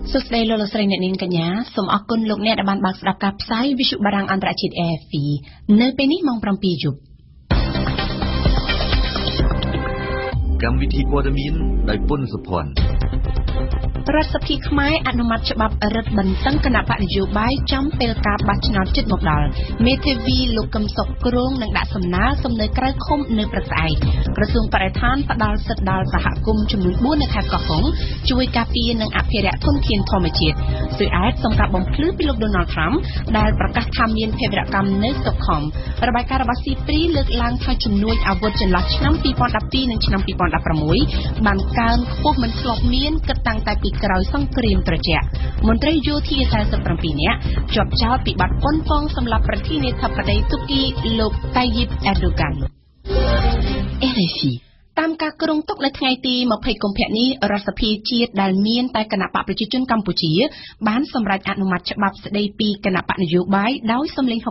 សុស្ដីលោកស្រីអ្នកនាងកញ្ញាសូមអរគុណលោកអ្នកដែលបានបើកស្ដាប់ការផ្សាយវិទ្យុបារាំងអន្តរជាតិ RFI នៅពេលនេះម៉ោង 7 យប់កម្មវិធីព័ត៌មានដោយពុនសុភ័ណ្ឌរដ្ឋសភាខ្មែរអនុម័តច្បាប់រឹតបន្តឹងគណៈបកនយោបាយចំពេលការបោះឆ្នោតជិតមកដល់មេធាវីលោកកឹមសុខគ្រងនឹងដាក់សំណើសុំនៅក្រៅឃុំនៅព្រឹកស្អែកក្រសួងបរិស្ថានផ្ដល់សិទ្ធិដល់សហគមន៍ចំនួន4នៅខេត្តកោះកុងជួយការពារនិងអភិរក្សធនធានធម្មជាតិស៊ុយអែតសូមការបំភ្លឺពីលោក Donald Trump ដែលប្រកាសថាមានភេរវកម្មនៅស្តុកខំរបាយការណ៍របស់ស៊ីព្រីលើកឡើងថាជំនួយអាវុធចន្លោះឆ្នាំ2012និងឆ្នាំ2016បានកើនខ្ពស់មិនធ្លាប់មានគិតតាំងតែពីក្រោយសង្គ្រាមត្រជាក់មន្ត្រីយោធា47នាក់ជាប់ចោទពីបទប៉ុនប៉ងសម្រាប់ប្រធានាធិបតីទូគីលោកតាយីបអេរដូកាន RFI តាមការគ្រោងទុកនៅថ្ងៃទី20កុម្ភៈនេះរដ្ឋសភាជាតិដែលមានតែគណៈបកប្រជាជនកម្ពុជាបានសម្រេចអនុម័តច្បាប់ស្តីពីគណៈបកនយោបាយដោយសំឡេង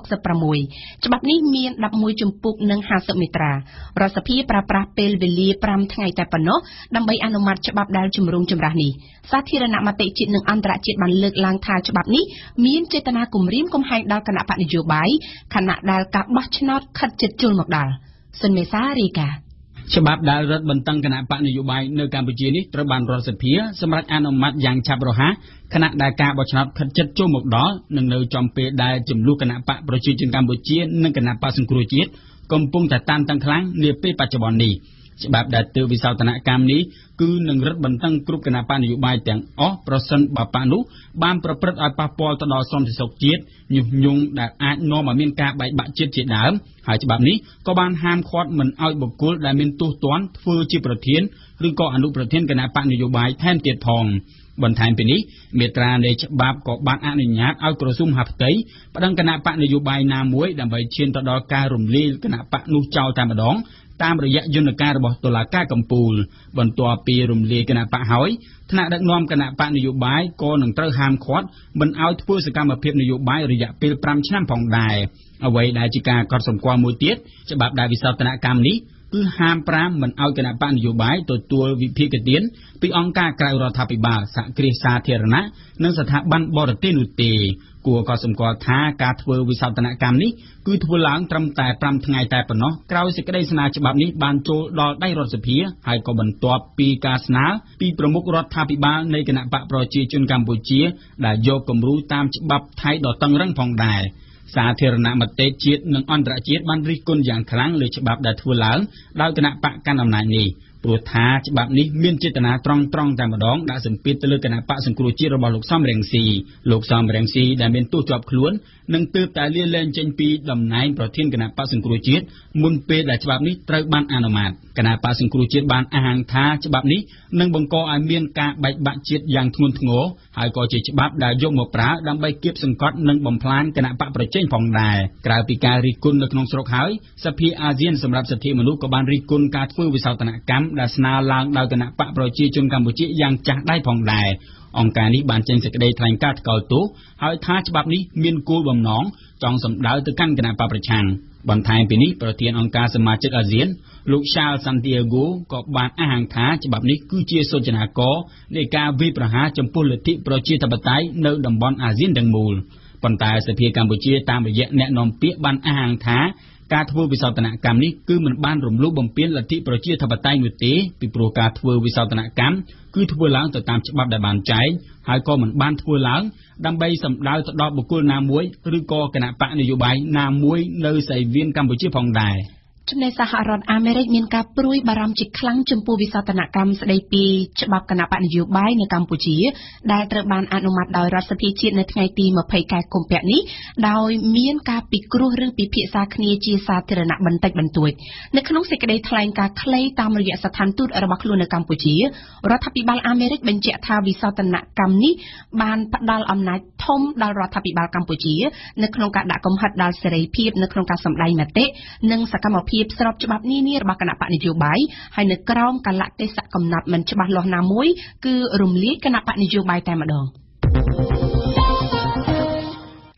66ច្បាប់នេះមាន11ជំពូកនិង50មាត្រារដ្ឋសភាប្រើប្រាស់ពេលវេលា5ថ្ងៃតែប៉ុណ្ណោះដើម្បីអនុម័តច្បាប់ដែលជំរុងចម្រាស់នេះសាធារណមតិជាតិនិងអន្តរជាតិបានលើកឡើងថាច្បាប់នេះមានចេតនាគំរាមកំហែងដល់គណៈបកនយោបាយខណៈដែលការបោះឆ្នោតខិតជិតចូលមកដល់សុនមេសារីកាច្បាប់ដែលរដ្ឋបន្តឹងគណៈបកនយោបាយនៅកម្ពុជានេះត្រូវបានរដ្ឋសភាសម្រេចអនុម័តយ៉ាងឆាប់រហ័សខណៈដែលការបោះឆ្នោតខិតជិតចូលមកដល់និងនៅចំពេលដែលចំនួនគណៈបកប្រជាជនកម្ពុជានិងគណៈបកសង្គ្រោះជាតិកំពុងតែតានតឹងខ្លាំងនាពេលបច្ចុប្បន្ននេះច្បាប់ដែលទើបវិសោធនកម្មនេះគឺនឹងរឹតបន្តឹងគ្រប់គណៈបកនយោបាយទាំងអស់ប្រសិនបើបកនោះបានប្រព្រឹត្តឲ្យប៉ះពាល់ទៅដល់សន្តិសុខជាតិញុះញង់ដែលអាចនាំឲ្យមានការបែកបាក់ជាតិជាដើមហើយច្បាប់នេះក៏បានហាមឃាត់មិនឲ្យបុគ្គលដែលមានទោសទណ្ឌធ្វើជាប្រធានឬក៏អនុប្រធានគណៈបកនយោបាយថែមទៀតផងបន្ថែមពីនេះមាត្រានៃច្បាប់ក៏បានអនុញ្ញាតឲ្យក្រសួងមហាផ្ទៃប្តឹងគណៈបកនយោបាយណាមួយដើម្បីឈានទៅដល់ការរំលាយគណៈបកនោះចោលតែម្ដងតាមរយៈយន្តការរបស់តុលាការកំពូលបន្ទាប់ពីរំលាយគណៈបកហើយថ្នាក់ដឹកនាំគណៈបកនយោបាយក៏នឹងត្រូវហាមឃាត់មិនឲ្យធ្វើសកម្មភាពនយោបាយរយៈពេល5ឆ្នាំផងដែរអ្វីដែលជាការកត់សម្គាល់មួយទៀតច្បាប់ដែលវិសោធនកម្មនេះគឺហាម5មិនឲ្យគណៈបកនយោបាយទទួលវិភាគទានពីអង្គការក្រៅរដ្ឋាភិបាលសហគ្រាសសាធារណៈនិងស្ថាប័នបរទេសនោះទេគួរក៏សម្គាល់ថាការធ្វើវិសោធនកម្មនេះគឺធ្វើឡើងត្រឹមតែ5ថ្ងៃតែប៉ុណ្ណោះក្រោយសេចក្តីស្នើច្បាប់នេះបានចូលដល់ដៃរដ្ឋសភាហើយក៏បន្ទាប់ពីការស្នើពីប្រមុខរដ្ឋាភិបាលនៃគណៈបកប្រជាជនកម្ពុជាដែលយកគំរូតាមច្បាប់ថៃដ៏តឹងរ៉ឹងផងដែរសាធារណមតិជាតិនិងអន្តរជាតិបានរិះគន់យ៉ាងខ្លាំងលើច្បាប់ដែលធ្វើឡើងដោយគណៈបកកណ្ដាលអំណាចនេះព្រោះថាច្បាប់នេះមានចេតនាត្រង់តែម្ដងដាក់សម្ពាធទៅលើគណៈបកសង្គ្រោះជាតិរបស់លោកសំរងស៊ីដែលមានទោសជាប់ខ្លួននិងទើបតែលាលែងចេញពីតំណែងប្រធានគណៈបកសង្គ្រោះជាតិមុនពេលដែលច្បាប់នេះត្រូវបានអនុម័តគណៈបកសង្គ្រោះជាតិបានអះអាងថាច្បាប់នេះនឹងបង្កឲ្យមានការបែកបាក់ជាតិយ៉ាងធ្ងន់ធ្ងរហើយក៏ជាច្បាប់ដែលយកមកប្រើដើម្បីគៀបសង្កត់និងបំផ្លាញគណៈបកប្រជែងផងដែរក្រៅពីការរិះគន់នៅក្នុងស្រុកហើយសភាអាស៊ានសម្រាប់សិទ្ធិមនុស្សក៏បានរិះគន់ការធ្វើវិសោធនកម្មដែលស្នើឡើងដោយគណៈបកប្រជាជនកម្ពុជាយ៉ាងចាស់ដៃផងដែរអង្គការនេះបានចេញសេចក្តីថ្លែងការណ៍ថ្កោលទោសហើយថាច្បាប់នេះមានគោលបំណងចង់សម្ដៅទៅកាន់គណៈបកប្រឆាំងបន្ថែមពីនេះប្រធានអង្គការសមាជិកអាស៊ានលោក Charles Santiago ក៏បានអះអាងថាច្បាប់នេះគឺជាសូចនាករនៃការវាយប្រហារចំពោះលទ្ធិប្រជាធិបតេយ្យនៅតំបន់អាស៊ានទាំងមូលប៉ុន្តែសភាកម្ពុជាតាមរយៈអ្នកនាំពាក្យបានអះអាងថាការធ្វើវិសោធនកម្មនេះគឺមិនបានរំលោភបំពានលទ្ធិប្រជាធិបតេយ្យនោះទេពីព្រោះការធ្វើវិសោធនកម្មគឺធ្វើឡើងទៅតាមច្បាប់ដែលបានចែងហើយក៏មិនបានធ្វើឡើងដើម្បីសម្ដៅទៅដល់បុគ្គលណាមួយឬក៏គណៈបកនយោបាយណាមួយនៅសីវៀនកម្ពុជាផងដែរចំណែកសហរដ្ឋអាមេរិកមានការព្រួយបារម្ភជាខ្លាំងចំពោះវិសោធនកម្មស្តីពីច្បាប់គណៈបកនយោបាយនៅកម្ពុជាដែលត្រូវបានអនុម័តដោយរដ្ឋសភាជាតិនៅថ្ងៃទី20ខែកុម្ភៈនេះដោយមានការពិគ្រោះឬពិភាក្សាគ្នាជាសាធារណៈបន្តិចបន្តួចនៅក្នុងសេចក្តីថ្លែងការណ៍ខ្លីតាមរយៈស្ថានទូតរបស់ខ្លួននៅកម្ពុជារដ្ឋាភិបាលអាមេរិកបញ្ជាក់ថាវិសោធនកម្មនេះបានផ្ដល់អំណាចធំដល់រដ្ឋាភិបាលកម្ពុជានៅក្នុងការដាក់កំហិតដល់សេរីភាពនៅក្នុងការសម្ដែងមតិនិងសកម្មភាពស្របច្បាប់នានារបស់គណៈបកនយោបាយហើយនៅក្រោមកាលៈទេសៈកំណត់មិនច្បាស់លាស់ណាមួយគឺរំលាយគណៈបកនយោបាយតែម្ដង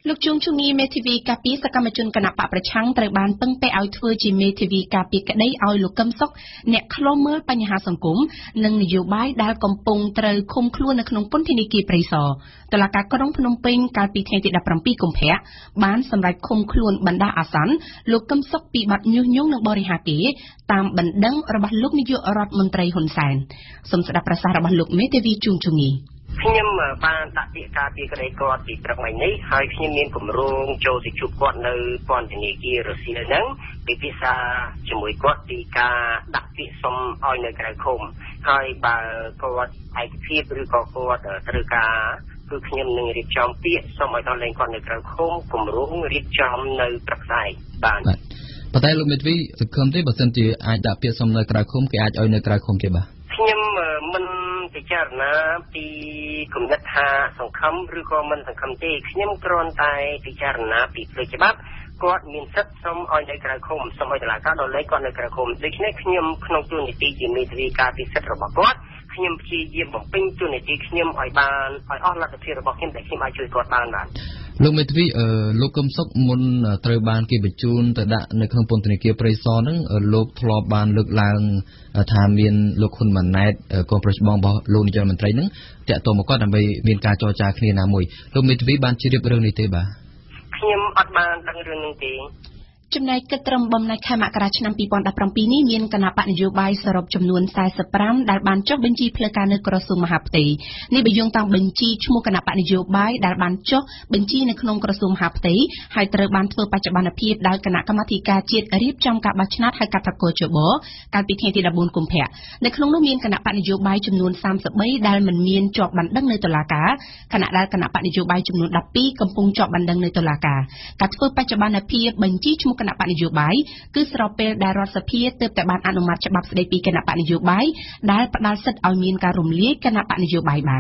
លោកជួងជំនីមេធាវីការពីសកម្មជនគណៈបកប្រឆាំងត្រូវបានពឹងពាក់ឲ្យធ្វើជាមេធាវីការពីក្តីឲ្យលោកកឹមសុខអ្នកខ្លុំមើលបញ្ហាសង្គមនិងនយោបាយដែលកំពុងត្រូវឃុំខ្លួននៅក្នុងពន្ធនាគារព្រៃសរតុលាការក្រុងភ្នំពេញកាលពីថ្ងៃទី17កុម្ភៈបានសម្រេចឃុំខ្លួនបណ្ដោះអាសន្នលោកកឹមសុខពីបទញុះញង់និងបរិហាកេរ្តិ៍តាមបណ្ដឹងរបស់លោកនាយករដ្ឋមន្ត្រីហ៊ុនសែនសូមស្ដាប់ប្រសាសន៍របស់លោកមេធាវីជួងជំនីខ្ញុំបានដាក់ពាក្យការពីក្តីគាត់ពីព្រឹកមិញនេះហើយខ្ញុំមានគម្រោងចូលទៅជួបគាត់នៅពន្ធនាគាររសៀលហ្នឹងពិភាក្សាជាមួយគាត់ពីការដាក់ពាក្យសុំឲ្យនៅក្រៅឃុំហើយបើគាត់ឯកភាពឬក៏គាត់ត្រូវការគឺខ្ញុំនឹងរៀបចំពាក្យសុំឲ្យដល់លែងគាត់នៅក្រៅឃុំគម្រោងរៀបចំនៅព្រឹកស្អែកបាទប៉ុន្តែលោកមេធាវីសង្ឃឹមទេបើសិនជាអាចដាក់ពាក្យសុំនៅក្រៅឃុំគេអាចឲ្យនៅក្រៅឃុំទេបាទខ្ញុំមិនពិចារណាពីគំនិតថាសង្ឃឹមឬក៏មិនសង្ឃឹមទេខ្ញុំគ្រាន់តែពិចារណាពីផ្លូវច្បាប់គាត់មានសិទ្ធិសុំឲ្យនៅក្រៅឃុំសុំឲ្យតុលាការដល់លែងគាត់នៅក្រៅឃុំដូច្នេះខ្ញុំក្នុងទូនីតិជាមេធាវីការពីសិទ្ធិរបស់គាត់ខ្ញុំព្យាយាមបំពេញទូនីតិខ្ញុំឲ្យបានឲ្យអស់លទ្ធភាពរបស់ខ្ញុំដែលខ្ញុំអាចជួយគាត់បានបាទលោកមេធាវីលោកកឹមសុខមុនត្រូវបានគេបញ្ជូនទៅដាក់នៅក្នុងពន្ធនាគារព្រៃសរហ្នឹងលោកធ្លាប់បានលើកឡើងថាមានលោកហ៊ុនម៉ាណែតកូនប្រុសច្បងរបស់លោកនាយករដ្ឋមន្ត្រីហ្នឹងតាក់ទងមកគាត់ដើម្បីមានការចរចាគ្នាណាមួយលោកមេធាវីបានជម្រាបរឿងនេះទេបាទខ្ញុំអត់បានដឹងរឿងនេះទេចំណែកគិតត្រឹមបំណាច់ខែមករាឆ្នាំ2017នេះមានគណៈបកនយោបាយសរុបចំនួន45ដែលបានចុះបញ្ជីផ្លូវការនៅក្រសួងមហាផ្ទៃនេះបើយោងតាមបញ្ជីឈ្មោះគណៈបកនយោបាយដែលបានចុះបញ្ជីនៅក្នុងក្រសួងមហាផ្ទៃហើយត្រូវបានធ្វើបច្ចុប្បន្នភាពដោយគណៈកម្មាធិការជាតិរៀបចំការបោះឆ្នោតហៅកាត់ថាកោជបកាលពីថ្ងៃទី14កុម្ភៈនៅក្នុងនោះមានគណៈបកនយោបាយចំនួន33ដែលមិនមានជាប់បណ្ដឹងនៅតុលាការខណៈដែលគណៈបកនយោបាយចំនួន12កំពុងជាប់បណ្ដឹងនៅតុលាការការធ្វើបច្ចុប្បន្នភាពបញ្ជីឈ្មោះគណៈបកនយោបាយគឺស្របពេលដែលរដ្ឋសភាទើបតែបានអនុម័តច្បាប់ស្តីពីគណៈបកនយោបាយដែលផ្ដល់សិទ្ធិឲ្យមានការរំលាយគណៈបកនយោបាយបាន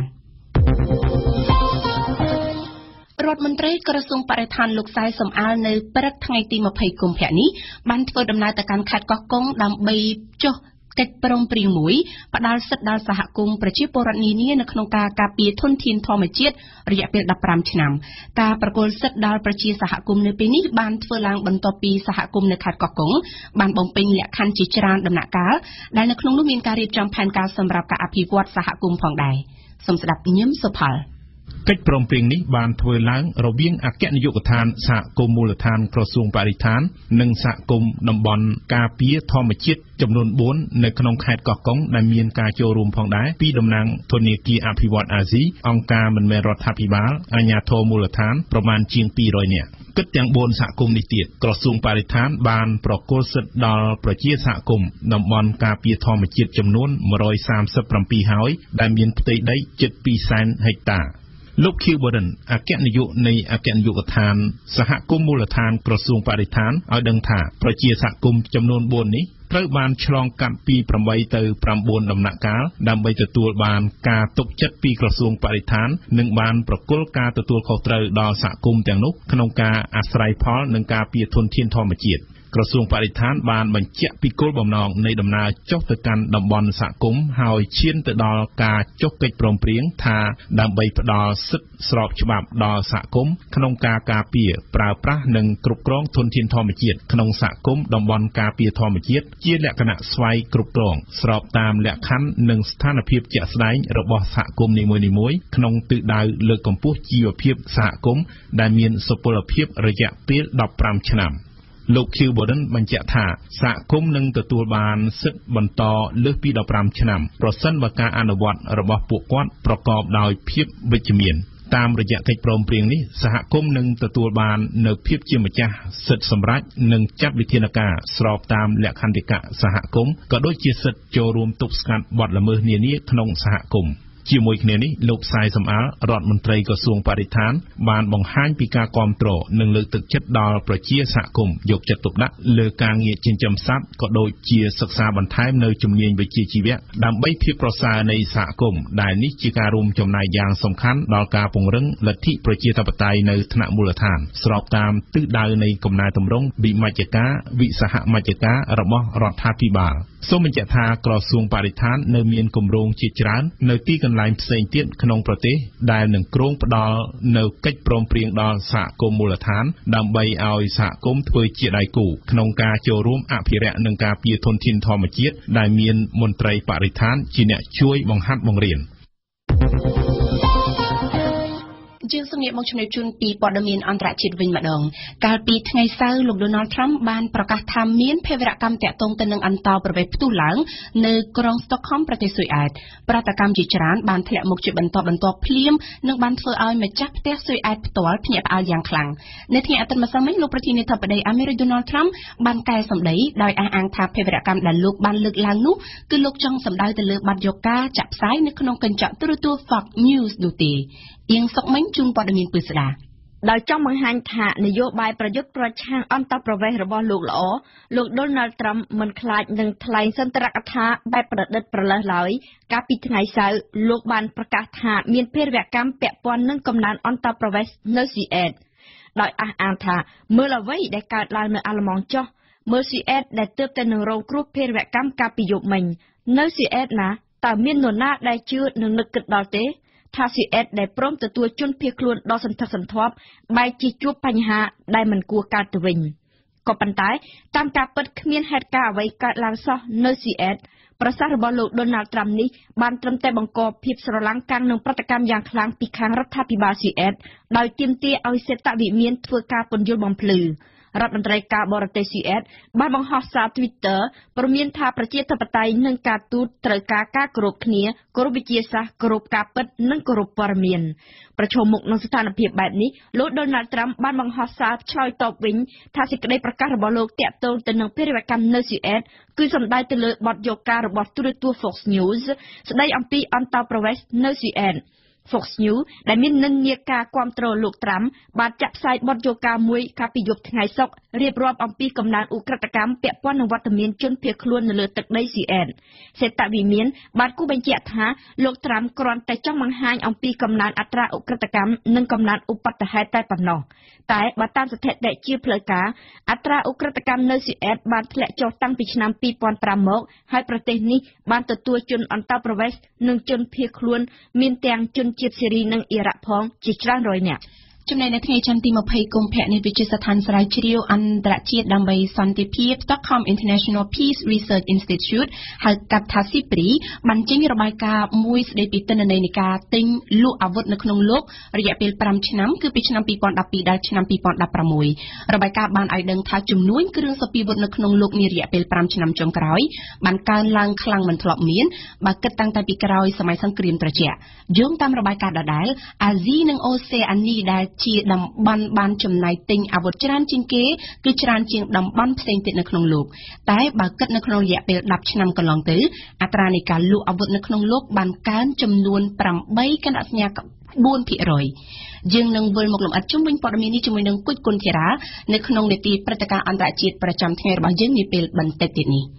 រដ្ឋមន្ត្រីក្រសួងបរិស្ថានលោកសែសំអាលនៅព្រឹកថ្ងៃទី20កុម្ភៈនេះបានធ្វើដំណើរទៅកាន់ខេត្តកោះកុងដើម្បីចុះកិច្ចព្រមព្រៀងមួយផ្ដល់សិទ្ធិដល់សហគមន៍ប្រជាពលរដ្ឋនានានៅក្នុងការការពារធនធានធម្មជាតិរយៈពេល15ឆ្នាំការប្រគល់សិទ្ធិដល់ប្រជាសហគមន៍នៅពេលនេះបានធ្វើឡើងបន្ទាប់ពីសហគមន៍នៅខេត្តកោះកុងបានបំពេញលក្ខខណ្ឌជាច្រើនដំណាក់កាលដែលនៅក្នុងនោះមានការរៀបចំផែនការសម្រាប់ការអភិវឌ្ឍសហគមន៍ផងដែរសូមស្ដាប់ញឹមសុផលកិច្ចព្រមព្រៀងនេះបានធ្វើឡើងរវាងអគ្គនាយកដ្ឋានសហគមន៍មូលដ្ឋានក្រសួងបរិស្ថាននិងសហគមន៍តំបន់ការពារធម្មជាតិចំនួន4នៅក្នុងខេត្តកោះកុងដែលមានការចូលរួមផងដែរពីតំណាងធនាគារអភិវឌ្ឍន៍អាស៊ីអង្គការមិនមែនរដ្ឋាភិបាលអាជ្ញាធរមូលដ្ឋានប្រមាណជាង200នាក់គិតទាំង4សហគមន៍នេះទៀតក្រសួងបរិស្ថានបានប្រគល់សិទ្ធិដល់ប្រជាសហគមន៍តំបន់ការពារធម្មជាតិចំនួន137ហើយដែលមានផ្ទៃដីជិត2សែនហិកតាលោកខៀវបរិនអគ្គនាយកនៃអគ្គនាយកដ្ឋានសហគមន៍មូលដ្ឋានក្រសួងបរិស្ថានឲ្យដឹងថាប្រជាសហគមន៍ចំនួន4នេះត្រូវបានឆ្លងកាត់ពី8ទៅ9ដំណាក់កាលដើម្បីទទួលបានការទុកចិត្តពីក្រសួងបរិស្ថាននិងបានប្រគល់ការទទួលខុសត្រូវដល់សហគមន៍ទាំងនោះក្នុងការអាស្រ័យផលនិងការពារធនធានធម្មជាតិក្រសួងបរិស្ថានបានបញ្ជាក់ពីគោលបំណងនៃដំណើរចុះទៅកាន់តំបន់សហគមន៍ហើយឈានទៅដល់ការចុះកិច្ចព្រមព្រៀងថាដើម្បីផ្ដល់សិទ្ធិស្របច្បាប់ដល់សហគមន៍ក្នុងការការពារប្រើប្រាស់និងគ្រប់គ្រងធនធានធម្មជាតិក្នុងសហគមន៍តំបន់ការពារធម្មជាតិជាលក្ខណៈស្វ័យគ្រប់គ្រងស្របតាមលក្ខខណ្ឌនិងស្ថានភាពជាក់ស្ដែងរបស់សហគមន៍នីមួយៗក្នុងទិសដៅលើកកម្ពស់ជីវភាពសហគមន៍ដែលមានសុពលភាពរយៈពេល15ឆ្នាំលោកខៀវបរិនបញ្ជាក់ថាសហគមន៍នឹងទទួលបានសិទ្ធិបន្តលើសពី15ឆ្នាំប្រសិនបើការអនុវត្តរបស់ពួកគាត់ប្រកបដោយភាពវិជ្ជមានតាមរយៈកិច្ចព្រមព្រៀងនេះសហគមន៍នឹងទទួលបាននូវភាពជាម្ចាស់សិទ្ធិសម្រេចនិងចាត់វិធានការស្របតាមលក្ខន្តិកៈសហគមន៍ក៏ដូចជាសិទ្ធិចូលរួមទប់ស្កាត់បទល្មើសនានាក្នុងសហគមន៍ជាមួយគ្នានេះលោកសែសំអាលរដ្ឋមន្ត្រីក្រសួងបរិស្ថានបានបង្ហាញពីការគាំទ្រនិងលើកទឹកចិត្តដល់ប្រជាសហគមន៍យកចិត្តទុកដាក់លើការងារចិញ្ចឹមសត្វក៏ដូចជាសិក្សាបន្ថែមនៅជំនាញវិជ្ជាជីវៈដើម្បីភាពប្រសើរនៃសហគមន៍ដែលនេះជាការរួមចំណែកយ៉ាងសំខាន់ដល់ការពង្រឹងលទ្ធិប្រជាធិបតេយ្យនៅថ្នាក់មូលដ្ឋានស្របតាមទិសដៅនៃកំណែទម្រង់វិមជ្ឈការវិសហមជ្ឈការរបស់រដ្ឋាភិបាលសូមបញ្ជាក់ថាក្រសួងបរិស្ថាននៅមានគម្រោងជាច្រើននៅទីកន្លែងផ្សេងទៀតក្នុងប្រទេសដែលនឹងគ្រោងផ្ដល់នៅកិច្ចព្រមព្រៀងដល់សហគមន៍មូលដ្ឋានដើម្បីឲ្យសហគមន៍ធ្វើជាដៃគូក្នុងការចូលរួមអភិរក្សនិងការពារធនធានធម្មជាតិដែលមានមន្ត្រីបរិស្ថានជាអ្នកជួយបង្ហាត់បង្រៀនយើងសង្កេតមកជំរាបជូនពីព័ត៌មានអន្តរជាតិវិញម្ដងកាលពីថ្ងៃសៅរ៍លោក Donald Trump បានប្រកាសថាមានភេរវកម្មតាក់ទងទៅនឹងអន្តរប្រវេសន៍ផ្ទុះឡើងនៅក្រុង Stockholm ប្រទេសស៊ុយអែតប្រតិកម្មជាច្រើនបានធ្លាក់មកជាបន្តភ្លាមនិងបានធ្វើឲ្យម្ចាស់ផ្ទះស៊ុយអែតផ្ទាល់ភ្ញាក់ផ្អើលយ៉ាងខ្លាំងនៅថ្ងៃអាទិត្យម្សិលមិញលោកប្រធានាធិបតីអាមេរិក Donald Trump បានកែសម្ដីដោយអះអាងថាភេរវកម្មដែលលោកបានលើកឡើងនោះគឺលោកចង់សម្ដៅទៅលើបទយកការចាក់ផ្សាយនៅក្នុងកញ្ចក់ទូរទស្សន៍ Fox News នោះទេអៀងសុកមិញជូនព័ត៌មានពិស្ដាដោយចង់បង្ហាញថានយោបាយប្រយុទ្ធប្រឆាំងអន្តរប្រវេសន៍របស់លោកល្អលោក Donald Trump មិនខ្លាចនឹងថ្លែងសន្ទរកថាបែបប្រឌិតប្រលើសឡើយកាលពីថ្ងៃសៅរ៍លោកបានប្រកាសថាមានភេរវកម្មពាក់ព័ន្ធនឹងកំណើនអន្តរប្រវេសន៍នៅស៊ុយអែតដោយអះអាងថាមើលអ្វីដែលកើតឡើងនៅអាល្លឺម៉ង់ចុះមើលស៊ុយអែតដែលទើបតែនឹងរងគ្រោះភេរវកម្មកាលពីយប់មិញនៅស៊ុយអែតណាតើមាននរណាដែលជឿនឹងនឹកគិតដល់ទេថាស៊ុយអែតដែលព្រមទទួលជនភៀសខ្លួនដល់សន្ធឹកសន្ធាប់បែរជាជួបបញ្ហាដែលមិនគួរកើតទៅវិញក៏ប៉ុន្តែតាមការពិតគ្មានហេតុការណ៍អ្វីកើតឡើងសោះនៅស៊ុយអែតប្រសាសន៍របស់លោក Donald Trump នេះបានត្រឹមតែបង្កភាពស្រឡាំងកាំងនឹងប្រតិកម្មយ៉ាងខ្លាំងពីខាងរដ្ឋាភិបាលស៊ុយអែតដោយទាមទារឲ្យសេតវិមានធ្វើការពន្យល់បំភ្លឺរដ្ឋមន្ត្រីការបរទេសស៊ុយអែតបានបង្ហោះសារ Twitter ព្រមានថាប្រជាធិបតេយ្យនិងការទូតត្រូវការការគោរពគ្នាគោរពវិទ្យាសាស្ត្រគោរពការពិតនិងគោរពព័ត៌មានប្រឈមមុខនឹងស្ថានភាពបែបនេះលោក Donald Trump បានបង្ហោះសារឆ្លើយតបវិញថាសេចក្តីប្រកាសរបស់លោកតាក់ទងទៅនឹងភេរវកម្មនៅស៊ុយអែតគឺសំដៅទៅលើបទយកការរបស់ទូរទស្សន៍ Fox News ស្ដីអំពីអន្តរប្រវេសន៍នៅស៊ុយអែតFox News ដែលមាននិន្នាការគាំទ្រលោកត្រាំបានចាក់ផ្សាយបទយកការមួយកាលពីយប់ថ្ងៃសុក្ររៀបរាប់អំពីកំណើនឧក្រិដ្ឋកម្មពាក់ព័ន្ធនឹងវត្តមានជនភៀសខ្លួននៅលើទឹកដីស៊ុយអែតសេតវិមានបានគូបញ្ជាក់ថាលោកត្រាំគ្រាន់តែចង់បង្ហាញអំពីកំណើនអត្រាឧក្រិដ្ឋកម្មនិងកំណើនឧបទ្ទហេតុតែប៉ុណ្ណោះតែបើតាមស្ថិតិជាផ្លូវការអត្រាឧក្រិដ្ឋកម្មនៅស៊ុយអែតបានធ្លាក់ចុះតាំងពីឆ្នាំ2005មកហើយប្រទេសនេះបានទទួលជនអន្តរប្រវេសន៍និងជនភៀសខ្លួនមានទាំងជនជាតិសេរីនិងអ៊ីរ៉ាក់ផងជាច្រើនរយនាក់ចំណែកនៅថ្ងៃច័ន្ទទី20កុម្ភៈនេះវិទ្យាស្ថានស្រាវជ្រាវអន្តរជាតិដើម្បីសន្តិភាព Stockholm International Peace Research Institute ហៅកាត់ថា SIPRI បានចេញរបាយការណ៍មួយស្ដីពីទិន្នន័យនៃការទិញលក់អាវុធនៅក្នុងលោករយៈពេល5ឆ្នាំគឺពីឆ្នាំ2012ដល់ឆ្នាំ2016របាយការណ៍បានឲ្យដឹងថាចំនួនគ្រឿងសព្វាវុធនៅក្នុងលោកនារយៈពេល5ឆ្នាំចុងក្រោយបានកើនឡើងខ្លាំងមិនធ្លាប់មានបើគិតតាំងតែពីក្រោយសម័យសង្គ្រាមត្រជាក់យោងតាមរបាយការណ៍ដដែលអាស៊ីនិងអូសេអានីដែលជាតំបន់បានចំណាយទិញអាវុធច្រើនជាងគេគឺច្រើនជាងតំបន់ផ្សេងទៀតនៅក្នុងលោកតែបើគិតនៅក្នុងរយៈពេល10ឆ្នាំកន្លងទៅអត្រានៃការលក់អាវុធនៅក្នុងលោកបានកើនចំនួន8កណ្ដាប់សញ្ញា4%យើងនឹងវិលមកលំអិតជុំវិញព័ត៌មាននេះជាមួយនឹងគុជគុណធីរ៉ានៅក្នុងនេតិព្រឹត្តិការណ៍អន្តរជាតិប្រចាំថ្ងៃរបស់យើងនាពេលបន្តិចទៀតនេះ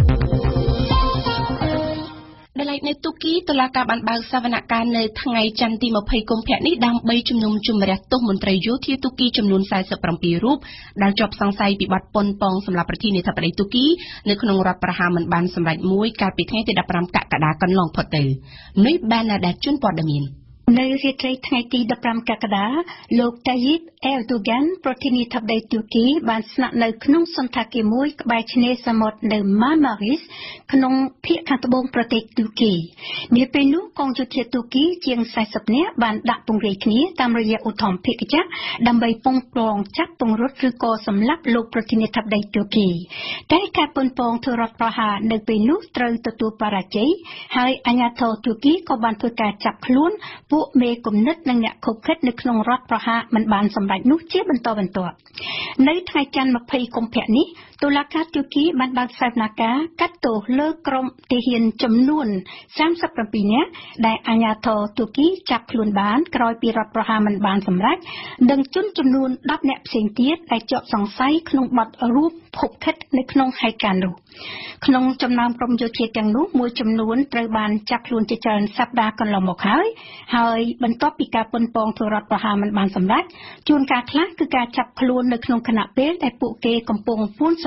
ដែលនៅទូគីតុលាការបានបើកសវនកម្មនៅថ្ងៃច័ន្ទទី20កុម្ភៈនេះដើម្បីជំនុំជម្រះទោសមន្ត្រីយោធាទូគីចំនួន47រូបដែលជាប់សង្ស័យពីបទប៉ុនប៉ងសម្រាប់ប្រធានាធិបតីទូគីនៅក្នុងរដ្ឋប្រហារមិនបានសម្រេចមួយកាលពីថ្ងៃទី15កក្កដាកន្លងផុតទៅនេះបានដែលជូនព័ត៌មាននៅរាត្រីថ្ងៃទី15កក្កដាលោកតាយីបអេរដូហ្គានប្រធានាធិបតីទូគីបានស្នាក់នៅក្នុងសន្តាគារមួយក្បែរឆ្នេរសមុទ្រនៅម៉ាម៉ារីសក្នុងភាគខាងត្បូងប្រទេសទូគីនាពេលនោះកងយោធាទូគីជាង40នាក់បានដាក់ពង្រាយគ្នាតាមរយៈឧទ្ធម្ភាគចក្រដើម្បីពងប្រងចាប់ពង្រត់ឬក៏សម្លាប់លោកប្រធានាធិបតីទូគីតែការប៉ុនប៉ងធ្វើរដ្ឋប្រហារនៅពេលនោះត្រូវទទួលបរាជ័យហើយអាជ្ញាធរទូគីក៏បានធ្វើការចាប់ខ្លួនពួកមេគំនិតនិងអ្នកខុបខិតនៅក្នុងរដ្ឋប្រហារមិនបានសម្រេចនោះជាបន្តបន្ទាប់នៅថ្ងៃច័ន្ទ20កុម្ភៈនេះតុលាការទូគីបានបើកសវនកម្មកាត់ទោសលើក្រុមទាហានចំនួន37នាក់ដែលអាជ្ញាធរទូគីចាប់ខ្លួនបានក្រោយពីរដ្ឋប្រហារមិនបានសម្រេចនិងជនចំនួន10នាក់ផ្សេងទៀតដែលជាប់សង្ស័យក្នុងបទរួមភពខិតនៅក្នុងហេតុការណ៍នោះក្នុងចំណោមក្រុមយោធាទាំងនោះមួយចំនួនត្រូវបានចាប់ខ្លួនជាច្រើនសប្តាហ៍កន្លងមកហើយបន្ទាប់ពីការប៉ុនប៉ងធ្វើរដ្ឋប្រហារមិនបានសម្រេចជួនកាលខ្លះគឺការចាប់ខ្លួននៅក្នុងគណៈពេលដែលពួកគេកំពុងពួនសម្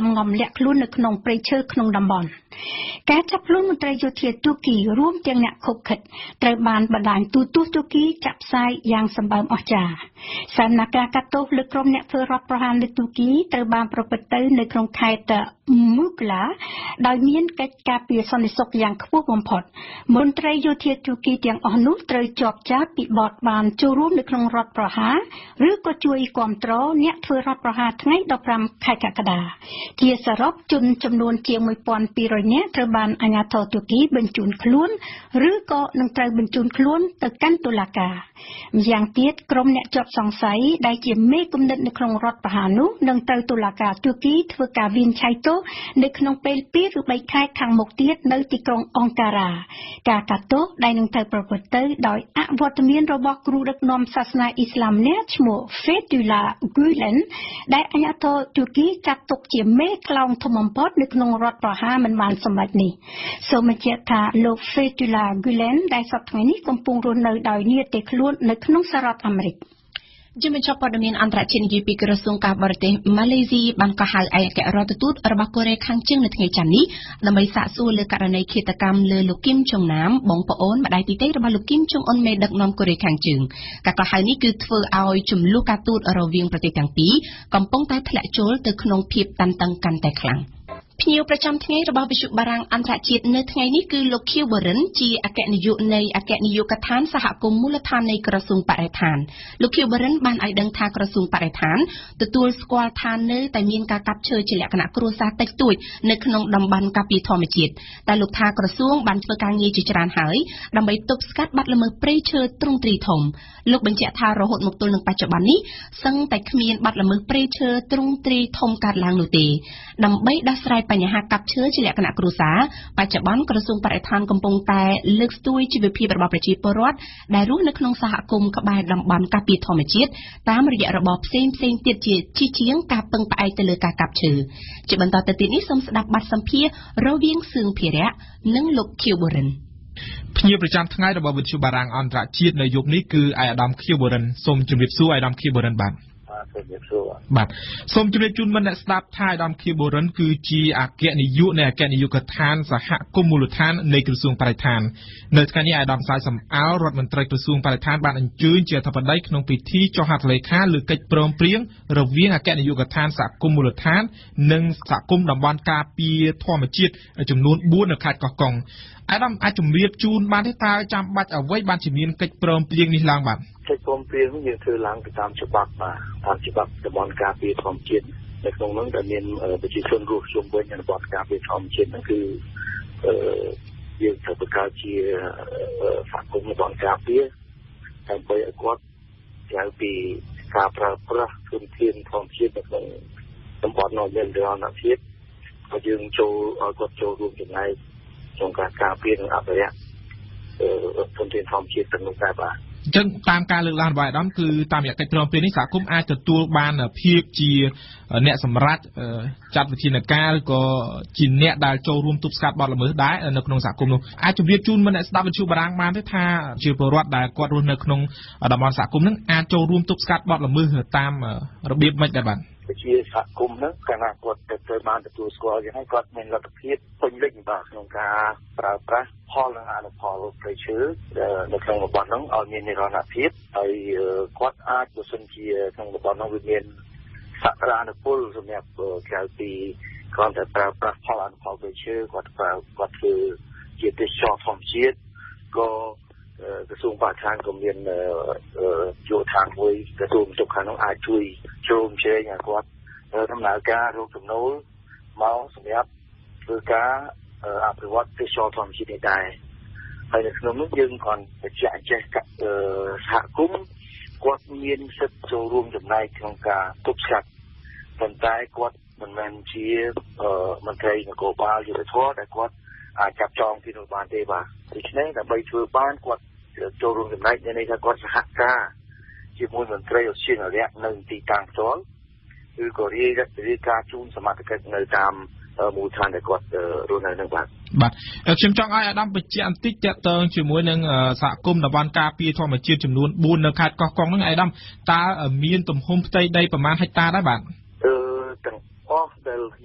សំងំលាក់ខ្លួននៅក្នុងព្រៃឈើក្នុងតំបន់ការចាប់ខ្លួនមន្ត្រីយោធាទូគីរួមទាំងអ្នកខុបខិតត្រូវបានបណ្ដាញទូទស្សន៍ទូគីចាក់ផ្សាយយ៉ាងសម្បើមអស្ចារ្យសកម្មភាពកាត់ទោសលើក្រុមអ្នកធ្វើរដ្ឋប្រហារនៅទូគីត្រូវបានប្រព្រឹត្តទៅនៅក្នុងខេត្តមូក្លាដោយមានកិច្ចការពារសន្តិសុខយ៉ាងខ្ពស់បំផុតមន្ត្រីយោធាទូគីទាំងអស់នោះត្រូវជាប់ចាប់ពីបទបានចូលរួមនៅក្នុងរដ្ឋប្រហារឬក៏ជួយគាំទ្រអ្នកធ្វើរដ្ឋប្រហារថ្ងៃ15ខែកក្កដាជាសរុបជនចំនួនជាង 1200 នាក់ត្រូវបានអាជ្ញាធរទូគីបញ្ជូនខ្លួនឬក៏នឹងត្រូវបញ្ជូនខ្លួនទៅកាន់តុលាការម្យ៉ាងទៀតក្រុមអ្នកជាប់សង្ស័យដែលជាមេគំនិតនៅក្នុងរដ្ឋប្រហារនោះនឹងត្រូវតុលាការទូគីធ្វើការវិនិច្ឆ័យទោសនៅក្នុងពេល2ឬ3ខែខាងមុខទៀតនៅទីក្រុងអង្ការ៉ាការកាត់ទោសដែលនឹងត្រូវប្រព្រឹត្តទៅដោយអវត្តមានរបស់គ្រូដឹកនាំសាសនាអ៊ីស្លាមម្នាក់ឈ្មោះ Fethullah Gulen ដែលអាជ្ញាធរទូគីចាត់ទុកជាមេខ្លោងធំបំផុតនៅក្នុងរដ្ឋប្រហារមិនបានសម្រេចនេះសូមបញ្ជាក់ថាលោក Fethullah Gulen ដែលសប្តាហ៍ថ្ងៃនេះកំពុងរស់នៅដោយនិរទេសខ្លួននៅក្នុងសហរដ្ឋអាមេរិកជាបញ្ចប់ព័ត៌មានអន្តរជាតិនិយាយពីក្រសួងការបរទេសម៉ាឡេស៊ីបានកោះហៅឯកអគ្គរដ្ឋទូតរបស់កូរ៉េខាងជើងនៅថ្ងៃច័ន្ទនេះដើម្បីសាកសួរលើករណីឃាតកម្មលើលោកគីមចុងណាមបងប្អូនម្ដាយទីទៃរបស់លោកគីមចុងអ៊ុនមេដឹកនាំកូរ៉េខាងជើងការកោះហៅនេះគឺធ្វើឲ្យចំនួនការទូតរវាងប្រទេសទាំងពីរកំពុងតែធ្លាក់ចូលទៅក្នុងភាពតានតឹងកាន់តែខ្លាំងភ្ញៀវប្រចាំថ្ងៃរបស់វិទ្យុបារាំងអន្តរជាតិនៅថ្ងៃនេះគឺលោកខៀវបរិនជាអគ្គនាយកនៃអគ្គនាយកដ្ឋានសហគមន៍មូលដ្ឋាននៃក្រសួងបរិស្ថានលោកខៀវបរិនបានឲ្យដឹងថាក្រសួងបរិស្ថានទទួលស្គាល់ថានៅតែមានការកាប់ឈើជាលក្ខណៈគ្រួសារតិចតួចនៅក្នុងតំបន់ការពារធម្មជាតិតែលោកថាក្រសួងបានធ្វើការងារជាច្រើនហើយដើម្បីទប់ស្កាត់បទល្មើសព្រៃឈើទ្រង់ទ្រីធំលោកបញ្ជាក់ថារហូតមកទល់នឹងបច្ចុប្បន្ននេះសឹងតែគ្មានបទល្មើសព្រៃឈើទ្រង់ទ្រីធំកើតឡើងនោះទេដើម្បីដោះស្រាយបញ្ហាកាប់ឈើជាលក្ខណៈគ្រួសារបច្ចុប្បន្នក្រសួងបរិស្ថានកំពុងតែលើកស្ទួយជីវភាពរបស់ប្រជាពលរដ្ឋដែលរស់នៅក្នុងសហគមន៍ក្បែរតំបន់ការពារធម្មជាតិតាមរយៈរបបផ្សេងទៀតជាជាងការពឹងផ្អែកទៅលើការកាប់ឈើជាបន្តទៅទៀតនេះសូមស្ដាប់បទសម្ភាសន៍រវាងសឿងភិរៈនិងលោកខៀវបរិនភ្ញៀវប្រចាំថ្ងៃរបស់វិទ្យុបារាំងអន្តរជាតិនៅយប់នេះគឺឯកឧត្តមខៀវបរិនសូមជម្រាបសួរឯកឧត្តមខៀវបរិនបាទបាទសូមជម្រាបជូនមិត្តអ្នកស្ដាប់ថាឯកឧត្តមខៀវបរិនគឺជាអគ្គនាយកនៃអគ្គនាយកដ្ឋានសហគមន៍មូលដ្ឋាននៃក្រសួងបរិស្ថាននៅថ្ងៃនេះឯកឧត្តមសាយសំអោរដ្ឋមន្ត្រីក្រសួងបរិស្ថានបានអញ្ជើញជាអធិបតីក្នុងពិធីចុះហត្ថលេខាលើកិច្ចព្រមព្រៀងរវាងអគ្គនាយកដ្ឋានសហគមន៍មូលដ្ឋាននិងសហគមន៍តំបន់ការពារធម្មជាតិចំនួន4នៅខេត្តកោះកុងអាដាមអាចជម្រាបជូនបានទេតើចាំបាច់អ្វីបានជាមានកិច្ចព្រមព្រៀងនេះឡើងបាទកិច្ចព្រមព្រៀងយើងធ្វើឡើងទៅតាមច្បាប់បាទតាមច្បាប់តំបន់ការពារធម្មជាតិនៅក្នុងនោះដែលមានប្រជាជនរស់ជុំវិញតំបន់ការពារធម្មជាតិហ្នឹងគឺយើងត្រូវបង្កើតជាសហគមន៍តំបន់ការពារដើម្បីឲ្យគាត់ក្រៅពីការប្រើប្រាស់ធនធានធម្មជាតិនៅក្នុងតំបន់នោះមានរណភាពក៏យើងចូលឲ្យគាត់ចូលរួមចំណែកក្នុងការពារនិងអភិរក្សធនធានធម្មជាតិទាំងនោះដែរបាទអញ្ចឹងតាមការលើកឡើងរបស់អាដាមគឺតាមរយៈកិច្ចព្រមព្រៀងនេះសហគមន៍អាចទទួលបានភាពជាអ្នកសម្រេចចាត់វិធានការឬក៏ជាអ្នកដែលចូលរួមទប់ស្កាត់បទល្មើសដែរនៅក្នុងសហគមន៍នោះអាចជម្រាបជូនមិត្តអ្នកស្ដាប់វិទ្យុបារាំងបានទេថាជាពលរដ្ឋដែលគាត់រស់នៅក្នុងតំបន់សហគមន៍ហ្នឹងអាចចូលរួមទប់ស្កាត់បទល្មើសតាមរបៀបម៉េចដែរបាទជាសហគមន៍ហ្នឹងកាលណាគាត់ត្រូវបានទទួលស្គាល់យ៉ាងហ្នឹងគាត់មានលទ្ធភាពពេញលេញបាទក្នុងការប្រើប្រាស់ផលនិងអនុផលព្រៃឈើនៅក្នុងតំបន់ហ្នឹងឲ្យមាននិរន្តរភាពហើយគាត់អាចបើសិនជាក្នុងតំបន់ហ្នឹងវាមានសក្តានុពលសម្រាប់ក្រៅពីគ្រាន់តែប្រើប្រាស់ផលអនុផលព្រៃឈើគាត់ធ្វើជាទេសចរធម្មជាតិក៏ក្រសួងបរិស្ថានក៏មានយោធាមួយក្រសួងទុកខាងនោះអាចជួយចូលរួមជែងឲ្យគាត់ដំណើរការរកចំណូលមកសម្រាប់ធ្វើការអភិវឌ្ឍទេសចរធម្មជាតិនេះដែរហើយនៅក្នុងនោះយើងcònបញ្ជាក់ចេះសហគមន៍គាត់មានសិទ្ធិចូលរួមចំណែកក្នុងការទប់ស្កាត់ប៉ុន្តែគាត់មិនមែនជាមន្ត្រីនគរបាលយុត្តិធម៌ដែលគាត់អាចចាប់ចងពីនោះបានទេបាទដូច្នេះដើម្បីធ្វើបានគាត់ចូលរួមចំណែកមានន័យថាគាត់សហការជាមួយមន្ត្រីឧទ្យានុរក្សនៅទីតាំងផ្ទាល់ឬក៏រាយការណ៍ជូនសមត្ថកិច្ចនៅតាមមូលដ្ឋានដែលគាត់រស់នៅនឹងបាទខ្ញុំចង់ឲ្យអាដាមបញ្ជាក់បន្តិចទាក់ទងជាមួយនឹងសហគមន៍តំបន់ការពារធម្មជាតិចំនួន4នៅខេត្តកោះកុងហ្នឹងអាដាមតើមានទំហំផ្ទៃដីប្រមាណហិកតាដែរបាទទាំងអស់ដែលយើង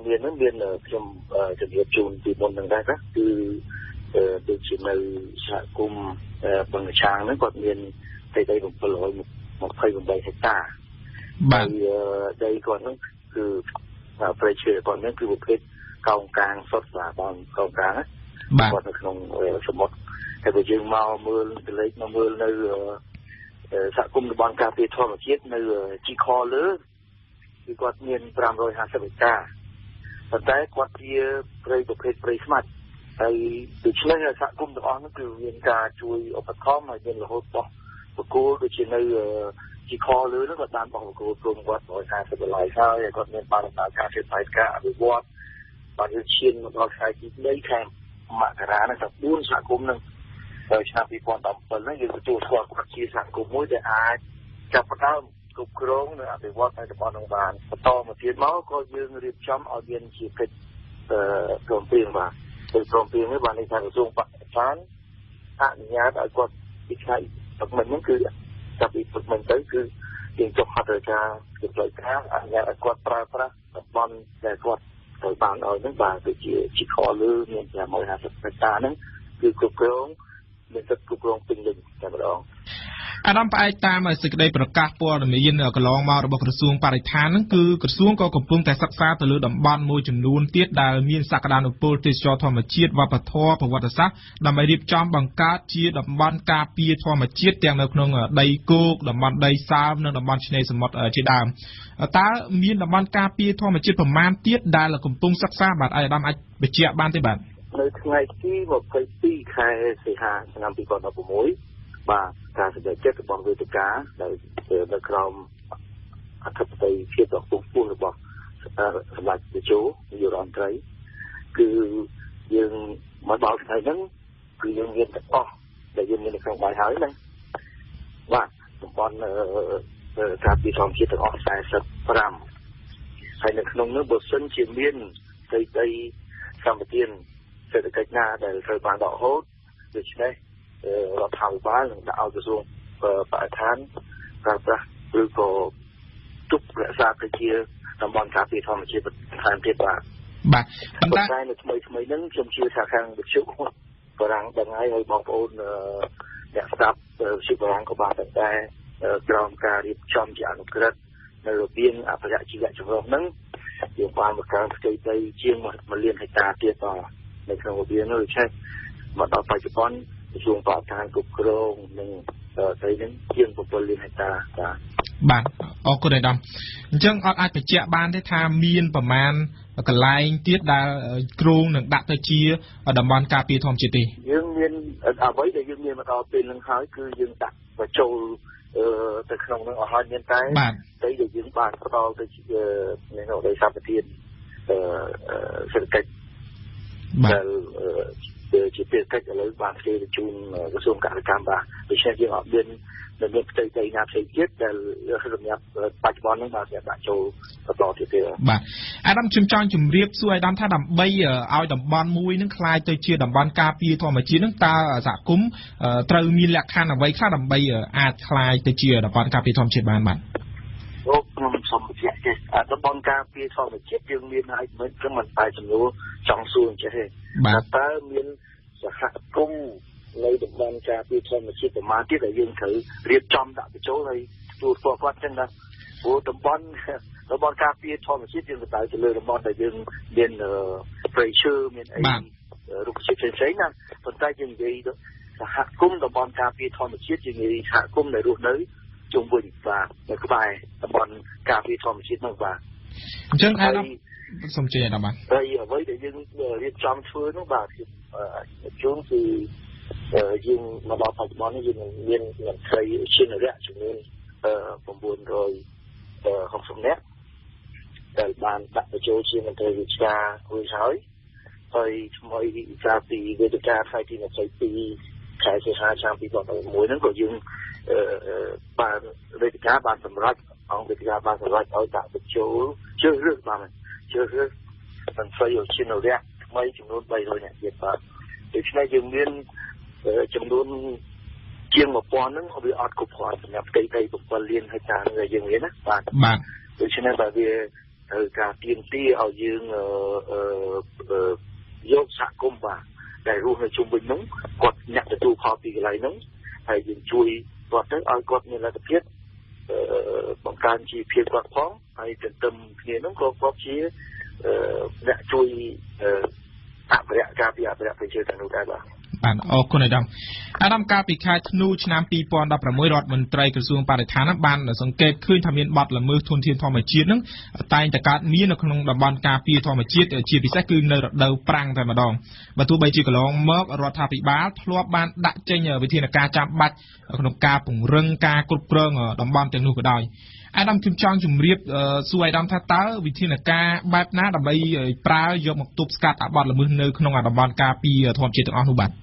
មានហ្នឹងមានខ្ញុំជំរាបជូនពីមុនហ្នឹងដែរណាគឺដូចជានៅសហគមន៍បឹងឆាងហ្នឹងគាត់មានដី728ហិកតាបាទដីគាត់ហ្នឹងគឺប្រៃឈើគាត់ហ្នឹងគឺប្រភេទកោងកាងសុទ្ធបាទបងកោងកាងណាគាត់នៅក្នុងសមុទ្រតែបើយើងមកមើលទៅលេខមកមើលនៅសហគមន៍តំបន់ការពារធម្មជាតិនៅជីខលើគឺគាត់មាន550ហិកតាប៉ុន្តែគាត់ជាព្រៃប្រភេទព្រៃស្មាច់ហើយដូច្នេះសហគមន៍ទាំងអស់នោះគឺមានការជួយឧបត្ថម្ភឲ្យមានរហូតបោះបកគោដូចជានៅជីខលើនោះគាត់បានបោះបកគោព្រមគាត់$150ហើយគាត់មានបានដំណើរការធ្វើបរិការអភិវឌ្ឍបានយើងឈានមកដល់ខែទី3ខែមករាហ្នឹងតែ4សហគមន៍ហ្នឹងដល់ឆ្នាំ2017ហ្នឹងយើងទទួលស្គាល់គាត់ជាសហគមន៍មួយដែលអាចចាប់ផ្ដើមគ្រប់គ្រងនៅអភិវឌ្ឍនៅតំបន់នោះបានបន្តមកទៀតមកក៏យើងរៀបចំឲ្យមានជាកិច្ចព្រមព្រៀងបាទព្រមព្រៀងនេះបាននៃក្រសួងបរិស្ថានអនុញ្ញាតឲ្យគាត់ពីផ្នែកទឹកមិនហ្នឹងគឺចាប់ពីទឹកមិនទៅគឺយើងចុះហត្ថលេខាជាផ្លូវការអនុញ្ញាតឲ្យគាត់ប្រើប្រាស់តំបន់ដែលគាត់ត្រូវបានឲ្យហ្នឹងបាទដូចជាជីខលើមាន550ហិកតាហ្នឹងគឺគ្រប់គ្រងមានសិទ្ធិគ្រប់គ្រងពេញលេញតែម្ដងអាដាមផ្អែកតាមសេចក្តីប្រកាសព័ត៌មានកន្លងមករបស់ក្រសួងបរិស្ថានហ្នឹងគឺក្រសួងក៏កំពុងតែសិក្សាទៅលើតំបន់មួយចំនួនទៀតដែលមានសក្តានុពលទេសចរធម្មជាតិវប្បធម៌ប្រវត្តិសាស្ត្រដើម្បីរៀបចំបង្កើតជាតំបន់ការពារធម្មជាតិទាំងនៅក្នុងដីគោកតំបន់ដីសើមនិងតំបន់ឆ្នេរសមុទ្រជាដើមតើមានតំបន់ការពារធម្មជាតិប្រមាណទៀតដែលកំពុងសិក្សាបាទអាដាមអាចបញ្ជាក់បានទេបាទនៅថ្ងៃទី22ខែសីហាឆ្នាំ2016បាទការសម្រេចចិត្តរបស់វេទិកាដែលនៅក្រោមអធិបតេយ្យភាពដ៏ខ្ពង់ខ្ពស់របស់សម្ដេចតេជោនាយករដ្ឋមន្ត្រីគឺយើងមកដល់ថ្ងៃហ្នឹងគឺយើងមានទាំងអស់ដែលយើងមាននៅក្នុងបាយហើយណាបាទតំបន់ការពារធម្មជាតិទាំងអស់45ហើយនៅក្នុងនោះបើសិនជាមានស្ដីសម្បទានសេដ្ឋកិច្ចណាដែលត្រូវបានដកហូតដូច្នេះរដ្ឋាភិបាលនឹងដាក់ឲ្យក្រសួងបរិស្ថានប្រើប្រាស់ឬក៏ទុករក្សាទៅជាតំបន់ការពារធម្មជាតិបន្ថែមទៀតបាទប៉ុន្តែនៅថ្មីហ្នឹងខ្ញុំជឿថាខាងវិទ្យុបារាំងដឹងហើយបងប្អូនអ្នកស្ដាប់វិទ្យុបារាំងក៏បានតែក្រោមការរៀបចំជាអនុក្រឹត្យនៅរបៀងអភិរក្សជីវៈចម្រុះហ្នឹងយើងបានបង្កើនផ្ទៃដីជាង1លានហិកតាទៀតបាទនៅក្នុងរបៀងនោះដូច្នេះមកដល់បច្ចុប្បន្នក្រសួងបរិស្ថានគ្រប់គ្រងនិងដីនឹងជាង7លានហិកតាបាទអរគុណអាដាមអញ្ចឹងអត់អាចបញ្ជាក់បានទេថាមានប្រមាណកន្លែងទៀតដែលគ្រោងនឹងដាក់ទៅជាតំបន់ការពារធម្មជាតិទេយើងមានអ្វីដែលយើងមានមកដល់ពេលនឹងហើយគឺយើងដាក់បញ្ចូលទៅក្នុងនឹងអស់ហើយមានតែដីដែលយើងបានផ្ដល់ទៅជាដីសម្បត្តិសេដ្ឋកិច្ចដែលជាពាក្យកិច្ចឥឡូវបានធ្វើជូនក្រសួងកសិកម្មបាទដូច្នេះយើងអត់មានផ្ទៃដីណាផ្សេងទៀតដែលសម្រាប់បច្ចុប្បន្ននេះបាទដាក់ចូលបន្តទៀតទេបាទអាដាមខ្ញុំចង់ជម្រាបសួរអាដាមថាដើម្បីឲ្យតំបន់មួយនឹងក្លាយទៅជាតំបន់ការពារធម្មជាតិនឹងតើសហគមន៍ត្រូវមានលក្ខខណ្ឌអ្វីខ្លះដើម្បីអាចក្លាយទៅជាតំបន់ការពារធម្មជាតិបានបាទខ្ញុំសូមបញ្ជាក់ទេតំបន់ការពារធម្មជាតិយើងមានហើយមិនតែចំនួនចង់សួរអញ្ចឹងទេតើមានសហគមន៍នៅតំបន់ការពារធម្មជាតិប្រមាណទៀតដែលយើងត្រូវរៀបចំដាក់បញ្ចូលហើយទទួលស្គាល់គាត់ចឹងណាព្រោះតំបន់ការពារធម្មជាតិយើងទៅទៅលើតំបន់ដែលយើងមានព្រៃឈើមានអីរុក្ខជាតិផ្សេងៗណាប៉ុន្តែយើងនិយាយសហគមន៍តំបន់ការពារធម្មជាតិយើងនិយាយសហគមន៍ដែលរស់នៅជុំវិញបាទនៅក្បែរតំបន់ការពារធម្មជាតិនោះបាទអញ្ចឹងអាដាមសូមជឿអាដាមបាទហើយអ្វីដែលយើងរៀបចំធ្វើនោះបាទជួនគឺយើងមកដល់បច្ចុប្បន្ននេះយើងមានមន្ត្រីជានរៈចំនួន960នាក់ដែលបានដាក់បញ្ចូលជាមន្ត្រីវិជ្ជារួចហើយថ្មីកាលពីវេទិកាថ្ងៃទី22ខែសីហាឆ្នាំ2016ហ្នឹងក៏យើងបានវេទិកាបានសម្រេចអង្គវេទិកាបានសម្រេចឲ្យដាក់បញ្ចូលជ្រើសរើសមន្ត្រីជានរៈថ្មីចំនួន300នាក់ទៀតបាទដូច្នេះយើងមានចំនួនជាង1000ហ្នឹងវាអត់គ្រប់គ្រាន់សម្រាប់ផ្ទៃដី7លានហិកតាដែលយើងមានណាបាទដូច្នេះបើវាការទៀមទាឲ្យយើងយកសហគមន៍បាទដែលរស់នៅជុំវិញនោះគាត់អ្នកទទួលផលពីកន្លែងនោះហើយយើងជួយគាត់ទៅឲ្យគាត់មានលទ្ធភាពបង្កើនជីវភាពគាត់ផងហើយទន្ទឹមគ្នានោះក៏គាត់ជាអ្នកជួយអភិរក្សការពារអភិរក្សព្រៃឈើទាំងនោះដែរបាទបាទអរគុណអាដាមកាលពីខែធ្នូឆ្នាំ2016រដ្ឋមន្ត្រីក្រសួងបរិស្ថានបានសង្កេតឃើញថាមានបទល្មើសធនធានធម្មជាតិនឹងតែងតែកើតមាននៅក្នុងតំបន់ការពារធម្មជាតិជាពិសេសគឺនៅរដូវប្រាំងតែម្ដងបើទោះបីជាកន្លងមករដ្ឋាភិបាលធ្លាប់បានដាក់ចេញវិធានការចាំបាច់ក្នុងការពង្រឹងការគ្រប់គ្រងតំបន់ទាំងនោះក៏ដោយអាដាមខ្ញុំចង់ជម្រាបសួរអាដាមថាតើវិធានការបែបណាដើម្បីប្រើយកមកទប់ស្កាត់បទល្មើសនៅក្នុងតំបន់ការពារធម្មជាតិទាំងអស់នោះបាទ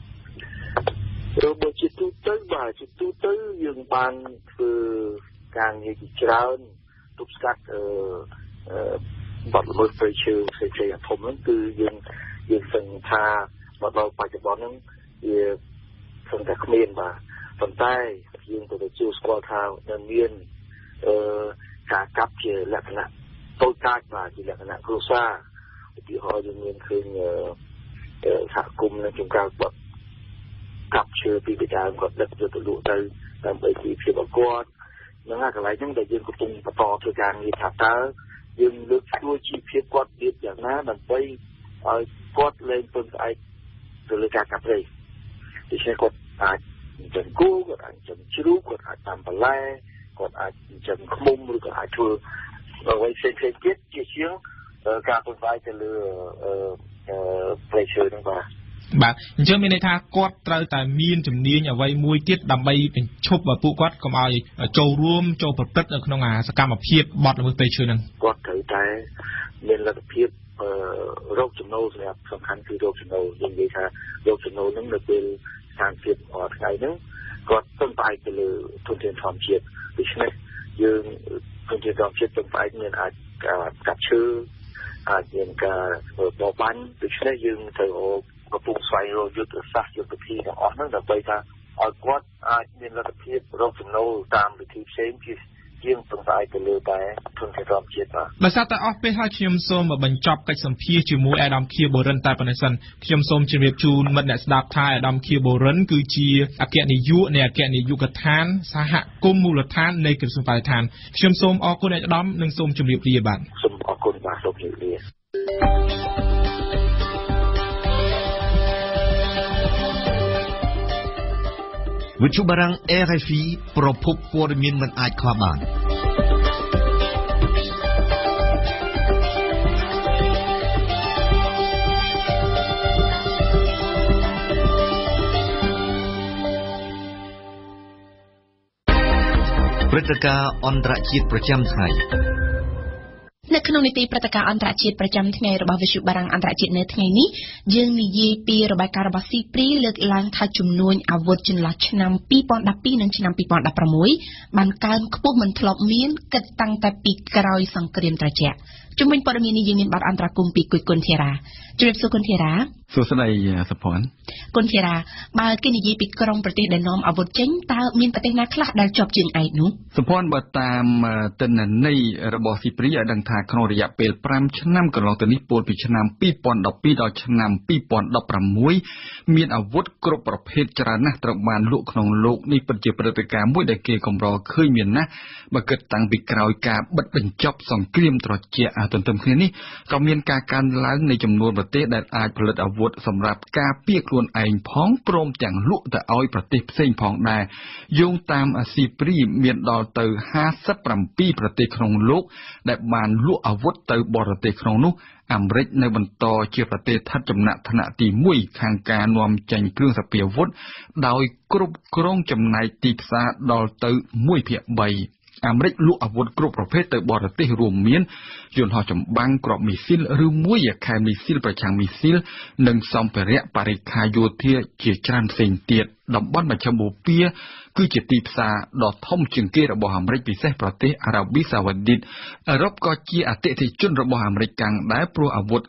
របស់ជាទូទៅបាទជាទូទៅយើងបានធ្វើការងារជាច្រើនទប់ស្កាត់បទល្មើសព្រៃឈើផ្សេងៗធំហ្នឹងគឺយើងសឹងថាមកដល់បច្ចុប្បន្នហ្នឹងវាសឹងតែគ្មានបាទប៉ុន្តែយើងទៅជួបស្គាល់ថានៅមានការកាប់ជាលក្ខណៈតូចតាចបាទជាលក្ខណៈគ្រួសារឧទាហរណ៍យើងមានឃើញសហគមន៍នៅចំការគាត់កាប់ឈើពីពីដើមគាត់ដឹកយកទៅលក់ទៅដើម្បីជីវភាពរបស់គាត់នឹងកន្លែងហ្នឹងដែលយើងកំពុងបន្តធ្វើការងារថាតើយើងលើកស្ទួយជីវភាពគាត់ទៀតយ៉ាងណាដើម្បីឲ្យគាត់លែងពឹងផ្អែកទៅលើការកាប់ព្រៃដូច្នេះគាត់អាចចិញ្ចឹមគោគាត់អាចចិញ្ចឹមជ្រូកគាត់អាចដាំបន្លែគាត់អាចចិញ្ចឹមឃ្មុំឬក៏អាចធ្វើអ្វីផ្សេងៗទៀតជាជាងការពឹងផ្អែកទៅលើព្រៃឈើហ្នឹងបាទអញ្ចឹងមានន័យថាគាត់ត្រូវតែមានជំនាញអ្វីមួយទៀតដើម្បីបញ្ឈប់ពួកគាត់កុំឲ្យចូលរួមចូលប្រព្រឹត្តនៅក្នុងសកម្មភាពបទល្មើសព្រៃឈើហ្នឹងគាត់ត្រូវតែមានលទ្ធភាពរកចំណូលសម្រាប់សំខាន់គឺរកចំណូលយើងនិយាយថារកចំណូលហ្នឹងនៅពេលស្ថានភាពថ្ងៃហ្នឹងគាត់ពឹងផ្អែកទៅលើធនធានធម្មជាតិដូច្នេះយើងធនធានធម្មជាតិពឹងផ្អែកមានអាចកាប់ឈើអាចមានការបរបាញ់ដូច្នេះយើងត្រូវកំពុងស្វែងរកយុទ្ធសាស្ត្រយុទ្ធវិធីទាំងអស់ហ្នឹងដើម្បីថាឲ្យគាត់អាចមានលទ្ធភាពរកចំណូលតាមវិធីផ្សេងជាងពឹងផ្អែកទៅលើតែធនធានធម្មជាតិបាទដោយសារតែអស់ពេលហើយខ្ញុំសូមបញ្ចប់កិច្ចសម្ភាសជាមួយអាដាមខៀវបូរិនតែប៉ុណ្ណេះសិនខ្ញុំសូមជម្រាបជូនមិត្តអ្នកស្ដាប់ថាអាដាមខៀវបូរិនគឺជាអគ្គនាយកនៃអគ្គនាយកដ្ឋានសហគមន៍មូលដ្ឋាននៃក្រសួងបរិស្ថានខ្ញុំសូមអរគុណអាដាមនិងសូមជម្រាបលាបាទសូមអរគុណបាទសូមជម្រាបលាវិទ្យុបារាំង RFI ប្រភពព័ត៌មានមិនអាចខ្វះបានព្រឹត្តិការណ៍អន្តរជាតិប្រចាំថ្ងៃនៅក្នុងនីតិព្រឹត្តិការណ៍អន្តរជាតិប្រចាំថ្ងៃរបស់វិទ្យុបារាំងអន្តរជាតិនៅថ្ងៃនេះយើងនិយាយពីរបាយការណ៍របស់ស៊ីព្រីលើកឡើងថាចំនួនអាវុធចន្លោះឆ្នាំ2012និងឆ្នាំ2016បានកើនខ្ពស់មិនធ្លាប់មានគិតតាំងតែពីក្រោយសង្គ្រាមត្រជាក់ជំវិញព័ត៌មាននេះយើងមានបទអន្តរកម្មពីគុណធារាជ្រាបសួរគុណធារាសួស្តីសុភ័ណ្ឌគុណធារាបើគេនិយាយពីក្រុមប្រទេសដែលនាំអាវុធចេញតើមានប្រទេសណាខ្លះដែលជាប់ជើងឯកនោះសុភ័ណ្ឌបើតាមទិន្នន័យរបស់ស៊ីព្រីឲ្យដឹងថាក្នុងរយៈពេល5ឆ្នាំកន្លងទៅនេះពោលពីឆ្នាំ2012ដល់ឆ្នាំ2016មានអាវុធគ្រប់ប្រភេទច្រើនណាស់ត្រូវបានលក់ក្នុងលោកនេះពិតជាព្រឹត្តិការណ៍មួយដែលគេកម្រឃើញមានណាស់បើគិតតាំងពីក្រោយការបិទបញ្ចប់សង្គ្រាមត្រជាក់ទន្ទឹមគ្នានេះក៏មានការកើនឡើងនៃចំនួនប្រទេសដែលអាចផលិតអាវុធសម្រាប់ការពារខ្លួនឯងផងព្រមទាំងលក់ទៅឲ្យប្រទេសផ្សេងផងដែរយោងតាមស៊ីព្រីមានដល់ទៅ57ប្រទេសក្នុងលោកដែលបានលក់អាវុធទៅបរទេសក្នុងនោះអាមេរិកនៅបន្តជាប្រទេសស្ថិតចំណាក់ថ្នាក់ទី1ខាងការនាំចេញគ្រឿងសព្វាវុធដោយគ្រប់គ្រងចំណែកទីផ្សារដល់ទៅ1/3អាមេរិកលក់អាវុធគ្រប់ប្រភេទទៅបរទេសរួមមានយន្តហោះចម្បាំងគ្រាប់មីស៊ីលឬមួយខែមីស៊ីលប្រឆាំងមីស៊ីលនិងសម្ភារៈបរិក្ខារយោធាជាច្រើនផ្សេងទៀតតំបន់មជ្ឈមបូព៌ាគឺជាទីផ្សារដ៏ធំជាងគេរបស់អាមេរិកពិសេសប្រទេសអារ៉ាប៊ីសាអូឌីតអឺរ៉ុបក៏ជាអតិថិជនរបស់អាមេរិកកាំងដែរព្រោះអាវុធ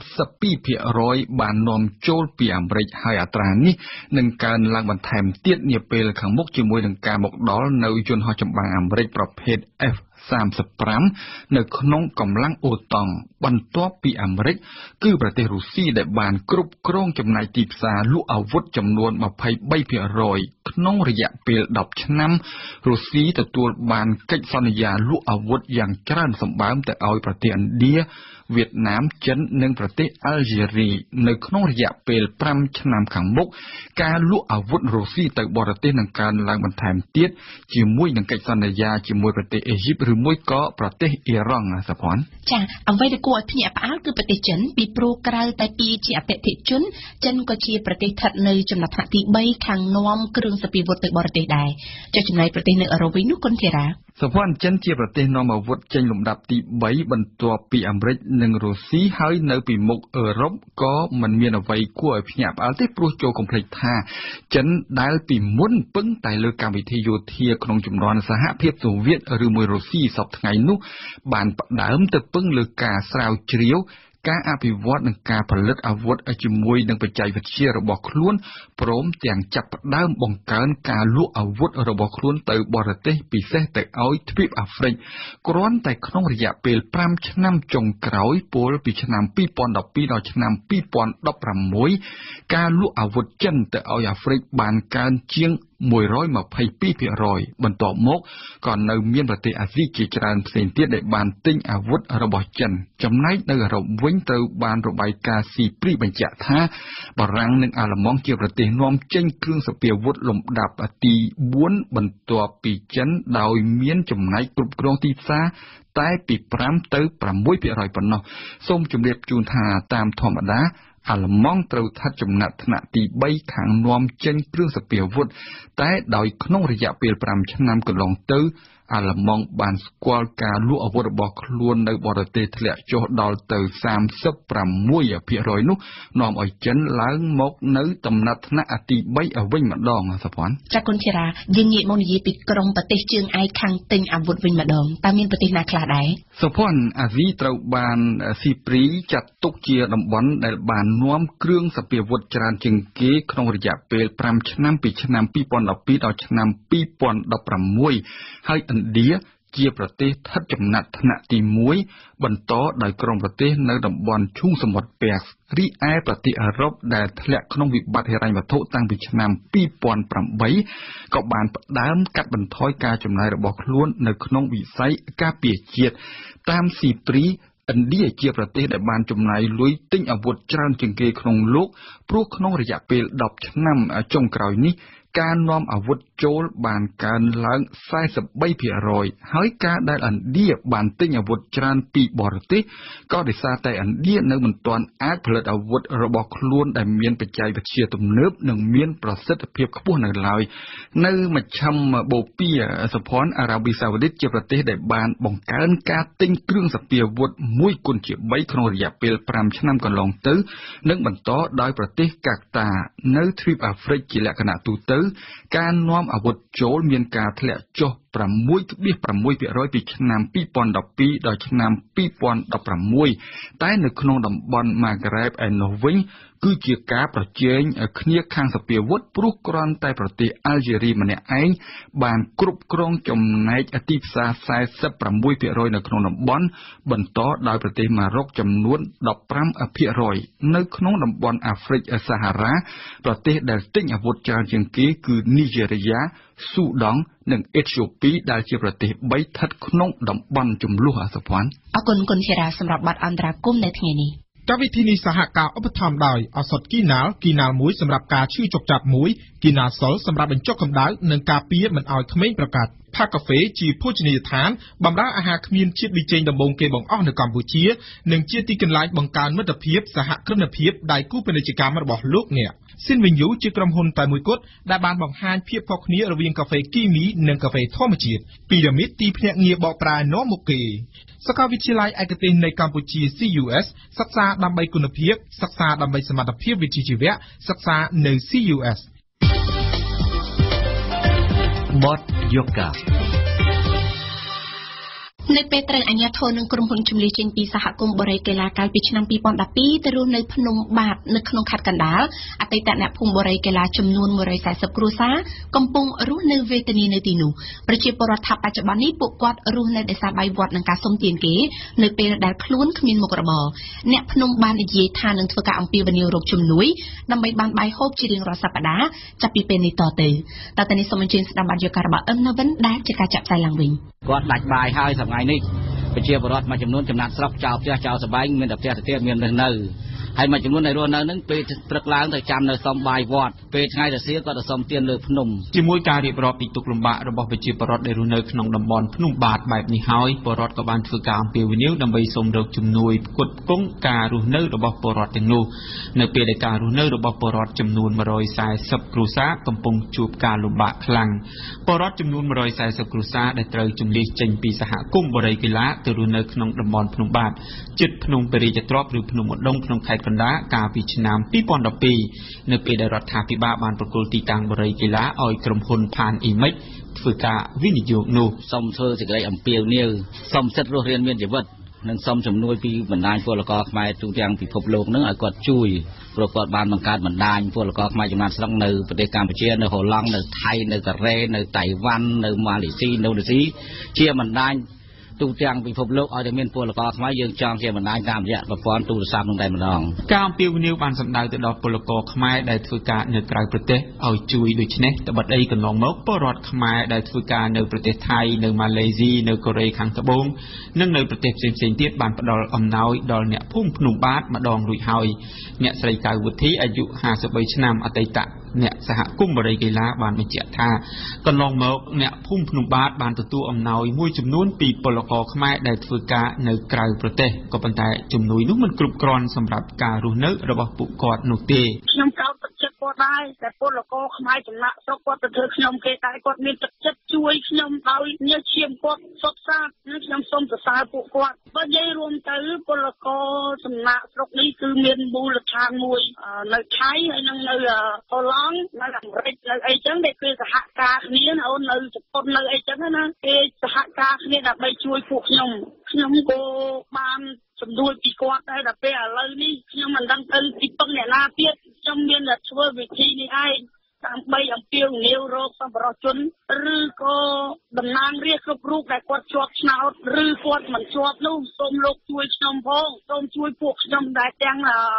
32% បាននាំចូលពីអាមេរិកហើយអត្រានេះនឹងកើនឡើងបន្ថែមទៀតនាពេលខាងមុខជាមួយនឹងការមកដល់នៅយន្តហោះចម្បាំងអាមេរិកប្រភេទ 35នៅក្នុងកម្លាំងអូតង់បន្ទាប់ពីអាមេរិកគឺប្រទេសរុស្ស៊ីដែលបានគ្រប់គ្រងចំណាយទីផ្សារលក់អាវុធចំនួន 23% ក្នុងរយៈពេល10ឆ្នាំរុស្ស៊ីទទួលបានកិច្ចសន្យាលក់អាវុធយ៉ាងច្រើនសម្បើមទៅឲ្យប្រទេសឥណ្ឌាវៀតណាមចិននិងប្រទេសអាល់ហ្សេរីនៅក្នុងរយៈពេល5ឆ្នាំខាងមុខការលក់អាវុធរុស្ស៊ីទៅបរទេសនឹងកើនឡើងបន្ថែមទៀតជាមួយនឹងកិច្ចសន្យាជាមួយប្រទេសអេស៊ីបឬមួយក៏ប្រទេសអ៊ីរ៉ង់សាផាន់ចាអ្វីដែលគួរឲ្យភ្ញាក់ផ្អើលគឺប្រទេសចិនពីព្រោះក្រៅតែពីជាអតិថិជនចិនក៏ជាប្រទេសស្ថិតនៅចំណាត់ថ្នាក់ទី3ខាងនាំគ្រឿងសព្វាវុធទៅបរទេសដែរចុះចំណែកប្រទេសនៅអឺរ៉ុបវិញនោះគុនធីរ៉ាសាផាន់ចិនជាប្រទេសនាំអាវុធចេញលំដាប់ទី3បន្ទាប់ពីអាមេរិកនិងរុស្ស៊ីហើយនៅពីមុខអឺរ៉ុបក៏មិនមានអ្វីគួរឲ្យភ្ញាក់ផ្អើលទេព្រោះចូលកុំភ្លេចថាចិនដែលពីមុនពឹងតែលើកម្មវិធីយោធាក្នុងជំនាន់សហភាពសូវៀតឬមួយរុស្ស៊ីសពថ្ងៃនោះបានផ្ដើមទៅពឹងលើការស្រាវជ្រាវការអភិវឌ្ឍនិងការផលិតអាវុធជាមួយនឹងបច្ចេកវិទ្យារបស់ខ្លួនព្រមទាំងចាប់ផ្ដើមបង្កើនការលក់អាវុធរបស់ខ្លួនទៅបរទេសពិសេសទៅឲ្យទ្វីបអាហ្វ្រិកគ្រាន់តែក្នុងរយៈពេល5ឆ្នាំចុងក្រោយពលពីឆ្នាំ2012ដល់ឆ្នាំ2016ការលក់អាវុធចិនទៅឲ្យអាហ្វ្រិកបានកើនជាង122%បន្ទាប់មកក៏នៅមានប្រទេសអាស៊ីជាច្រើនផ្សេងទៀតដែលបានទិញអាវុធរបស់ចិនចំណែកនៅអឺរ៉ុបវិញត្រូវបានរបាយការណ៍ស៊ីព្រីបញ្ជាក់ថាបារាំងនិងអាល្លឺម៉ង់ជាប្រទេសនាំចេញគ្រឿងសព្វាវុធលំដាប់ទី4បន្ទាប់ពីចិនដោយមានចំណែកគ្រប់គ្រងទីផ្សារតែពី5ទៅ6% ប៉ុណ្ណោះសូមជម្រាបជូនថាតាមធម្មតាអាល្លឺម៉ង់ត្រូវស្ថិតចំណាត់ថ្នាក់ទី3ខាងនាំចេញគ្រឿងសព្វាវុធតែដោយក្នុងរយៈពេល5ឆ្នាំកន្លងទៅអាល្លឺម៉ង់បានស្គាល់ការលក់អាវុធរបស់ខ្លួននៅបរទេសធ្លាក់ចុះដល់ទៅ 36% នោះនាំឲ្យចិនឡើងមកនៅតំណែងថ្នាក់ទី3វិញម្ដងសព្វ័នចាគុនធីរ៉ាយើងងាកមកនិយាយពីក្រុមប្រទេសជើងឯកខាងទិញអាវុធវិញម្ដងតើមានប្រទេសណាខ្លះដែរសព្វ័នអាស៊ីត្រូវបានស៊ីព្រីចាត់ទុកជាតំបន់ដែលបាននាំគ្រឿងសព្វាវុធច្រើនជាងគេក្នុងរយៈពេល5ឆ្នាំពីឆ្នាំ2012ដល់ឆ្នាំ2016ហើយឥណ្ឌាជាប្រទេសស្ថិតចំណាត់ថ្នាក់ទី1បន្តដោយក្រុមប្រទេសនៅតំបន់ឈូងសមុទ្រពែករីឯប្រទេសអឺរ៉ុបដែលធ្លាក់ក្នុងវិបត្តិហិរញ្ញវត្ថុតាំងពីឆ្នាំ2008ក៏បានផ្ដើមកាត់បន្ថយការចំណាយរបស់ខ្លួននៅក្នុងវិស័យការពារជាតិតាមស៊ីព្រីឥណ្ឌាជាប្រទេសដែលបានចំណាយលុយទិញអាវុធច្រើនជាងគេក្នុងលោកព្រោះក្នុងរយៈពេល10ឆ្នាំចុងក្រោយនេះការនាំអាវុធចូលបានកើនឡើង 43% ហើយការដែលឥណ្ឌាបានទិញអាវុធច្រើនពីបរទេសក៏ដោយសារតែឥណ្ឌានៅមិនទាន់អាចផលិតអាវុធរបស់ខ្លួនដែលមានបច្ចេកវិទ្យាទំនើបនិងមានប្រសិទ្ធភាពខ្ពស់នៅឡើយនៅមជ្ឈមបូព៌ាសព្វ័នអារ៉ាប៊ីសាអូឌីតជាប្រទេសដែលបានបង្កើនការទិញគ្រឿងសព្វាវុធ1 គុណជា 3ក្នុងរយៈពេល5ឆ្នាំកន្លងទៅនិងបន្តដោយប្រទេសកាតានៅទ្វីបអាហ្វ្រិកជាលក្ខណៈទូទៅការនាំអាវុធចូលមានការធ្លាក់ចុះ 6.6% ពីឆ្នាំ2012ដល់ឆ្នាំ2016តែនៅក្នុងតំបន់ម៉ាហ្ក្រែបឯនោះវិញគឺជាការប្រជែងគ្នាខាងសព្វាវុធព្រោះគ្រាន់តែប្រទេសអាល់ហ្សេរីម្នាក់ឯងបានគ្រប់គ្រងចំណែកទីផ្សារ 46% នៅក្នុងតំបន់បន្តដោយប្រទេសម៉ារ៉ុកចំនួន 15% នៅក្នុងតំបន់អាហ្វ្រិកសាហារ៉ាប្រទេសដែលទិញអាវុធច្រើនជាងគេគឺនីហ្សេរីយ៉ាស៊ូដង់និងអេត្យូពីដែលជាប្រទេស3ស្ថិតក្នុងតំបន់ចំនួនអាសភ័ណ្ឌអរគុណគុនធីរ៉ាសម្រាប់បទអន្តរាគមន៍នៅថ្ងៃនេះកម្មវិធីនេះសហការឧបត្ថម្ភដោយឱសថគីណាល់មួយសម្រាប់ការឈឺចុកចាប់មួយគីណាសុលសម្រាប់បញ្ចុកកម្ដៅនិងការពារមិនឲ្យក្មេងប្រកាសផាកាហ្វេជាភោជនីយដ្ឋានបម្រើអាហារគ្មានជាតិប៊ីចេងដំបូងគេបង្អស់នៅកម្ពុជានិងជាទីកន្លែងបង្កើនមិត្តភាពសហគ្រិនភាពដៃគូពាណិជ្ជកម្មរបស់លោកអ្នកស៊ីនវិញយូជាក្រុមហ៊ុនតែមួយគត់ដែលបានបង្ហាញភាពខុសគ្នារវាងកាហ្វេគីមីនិងកាហ្វេធម្មជាតិពីរ៉ាមីតទីភ្នាក់ងារបកប្រែនាំមុខគេសាកលវិទ្យាល័យឯកទេសនៃកម្ពុជា CUS សិក្សាដើម្បីគុណភាពសិក្សាដើម្បីសមត្ថភាពវិជ្ជាជីវៈសិក្សានៅ CUS បទយូហ្គានៅពេលត្រូវអាជ្ញាធរនិងក្រុមហ៊ុនជំនះចេញពីសហគមន៍បរិយាកាលកាលពីឆ្នាំ 2012 ទៅរស់នៅភ្នំបាទនៅក្នុងខេត្តកណ្ដាលអតីតអ្នកភូមិបរិយាកាលចំនួន 140 គ្រួសារកំពុងរស់នៅវេទនានៅទីនោះប្រជាពលរដ្ឋថាបច្ចុប្បន្ននេះពួកគាត់រស់នៅដោយសារបាយវត្តនិងការសុំទានគេនៅពេលដែលខ្លួនគ្មានមុខរបរអ្នកភ្នំបាននិយាយថានឹងធ្វើការអំពាវនាវរកជំនួយដើម្បីបានបាយហូបជារៀងរាល់សប្តាហ៍ចាប់ពីពេលនេះតទៅនេះសូមអញ្ជើញស្ដាប់បទយល់ការរបស់អឹមណាវិនដែលជាការចាក់ផ្សាយឡើងវិញគាត់ដាច់បាយហើយថ្ងៃនេះប្រជាពលរដ្ឋមួយចំនួនចំណាត់ស្រុកចោលផ្ទះចោលសបែងមានតែផ្ទះទៅទៀតមាននៅហើយមួយចំនួនដែលរស់នៅនឹងពេលព្រឹកឡើងទៅចាំនៅសុំបាយវត្តពេលថ្ងៃរសៀលគាត់ទៅសុំទានលើភ្នំជាមួយការរៀបរាប់ពីទុក្ខលំបាករបស់ប្រជាពលរដ្ឋដែលរស់នៅក្នុងតំបន់ភ្នំបាទបែបនេះហើយពលរដ្ឋក៏បានធ្វើការអំពាវនាវដើម្បីសូមរកជំនួយផ្គត់ផ្គង់ការរស់នៅរបស់ពលរដ្ឋទាំងនោះនៅពេលដែលការរស់នៅរបស់ពលរដ្ឋចំនួន140គ្រួសារកំពុងជួបការលំបាកខ្លាំងពលរដ្ឋចំនួន140គ្រួសារដែលត្រូវជម្លៀសចេញពីសហគមន៍បរិយាកាឡាទៅរស់នៅក្នុងតំបន់ភ្នំបាទជិតភ្នំពេរីទ្របឬភ្នំឧដុង្គក្នុងខេត្តកណ្ដាលកាលពីឆ្នាំ 2012 នៅពេលដែលរដ្ឋាភិបាលបានប្រគល់ទីតាំងបរិយាកាឡាឲ្យក្រុមហ៊ុនផានអ៊ីមិចធ្វើការវិនិយោគនោះសូមធ្វើសេចក្តីអំពាវនាវសូមសិទ្ធិរស់រានមានជីវិតនិងសូមជំនួយពីបណ្ដាញពលករខ្មែរទូទាំងពិភពលោកនឹងឲ្យគាត់ជួយព្រោះគាត់បានបង្កើតបណ្ដាញពលករខ្មែរចំណាត់ស្រុកនៅប្រទេសកម្ពុជានៅហូឡង់នៅថៃនៅកូរ៉េនៅតៃវ៉ាន់នៅម៉ាឡេស៊ីឥណ្ឌូនេស៊ីជាបណ្ដាញទូទាំងពិភពលោកឲ្យតែមានពលករខ្មែរយើងចង់ជាបណ្ដាញតាមរយៈប្រព័ន្ធទូរស័ព្ទនឹងតែម្ដងការអំពាវនាវបានសម្ដៅទៅដល់ពលករខ្មែរដែលធ្វើការនៅក្រៅប្រទេសឲ្យជួយដូច្នេះត្បិតអីកន្លងមកពលរដ្ឋខ្មែរដែលធ្វើការនៅប្រទេសថៃនៅម៉ាឡេស៊ីនៅកូរ៉េខាងត្បូងនិងនៅប្រទេសផ្សេងៗទៀតបានផ្ដល់អំណោយដល់អ្នកភូមិភ្នំបាទម្ដងរួចហើយអ្នកស្រីកៅវុធីអាយុ53ឆ្នាំអតីតអ្នកសហគមន៍បរិយាកាឡាបានបញ្ជាក់ថាកន្លងមកអ្នកភូមិភ្នំបាទបានទទួលអំណោយមួយចំនួនពីពលករខ្មែរដែលធ្វើការនៅក្រៅប្រទេសក៏ប៉ុន្តែជំនួយនោះមិនគ្រប់គ្រាន់សម្រាប់ការរស់នៅរបស់ពួកគាត់នោះទេខ្ញុំកោតទឹកចិត្តគាត់ដែរតែពលករខ្មែរចំណាក់ស្រុកគាត់ទៅធ្វើខ្ញុំគេតែគាត់មានទឹកចិត្តជួយខ្ញុំដោយញើសឈាមគាត់សុទ្ធសាធនិងខ្ញុំសូមសរសើរពួកគាត់បើនិយាយរួមទៅពលករចំណាក់ស្រុកនេះគឺមានមូលដ្ឋានមួយនៅថៃហើយនិងនៅហូឡង់នៅអាមេរិកនៅអីចឹងដែលគេសហការគ្នាអូននៅជប៉ុននៅអីចឹងណាគេសហការគ្នាដើម្បីជួយពួកខ្ញុំក៏បានជំនួយពីគាត់ដែរតែពេលឥឡូវនេះខ្ញុំមិនដឹងទៅទីពឹងអ្នកណាទៀតខ្ញុំមានតែធ្វើវិធីនេះឯងដើម្បីអំពាវនាវរកសម្បរជនឬក៏តំណាងរាស្ត្រគ្រប់រូបដែលគាត់ជាប់ឆ្នោតឬគាត់មិនជាប់នោះសូមលោកជួយខ្ញុំផងសូមជួយពួកខ្ញុំដែលទាំង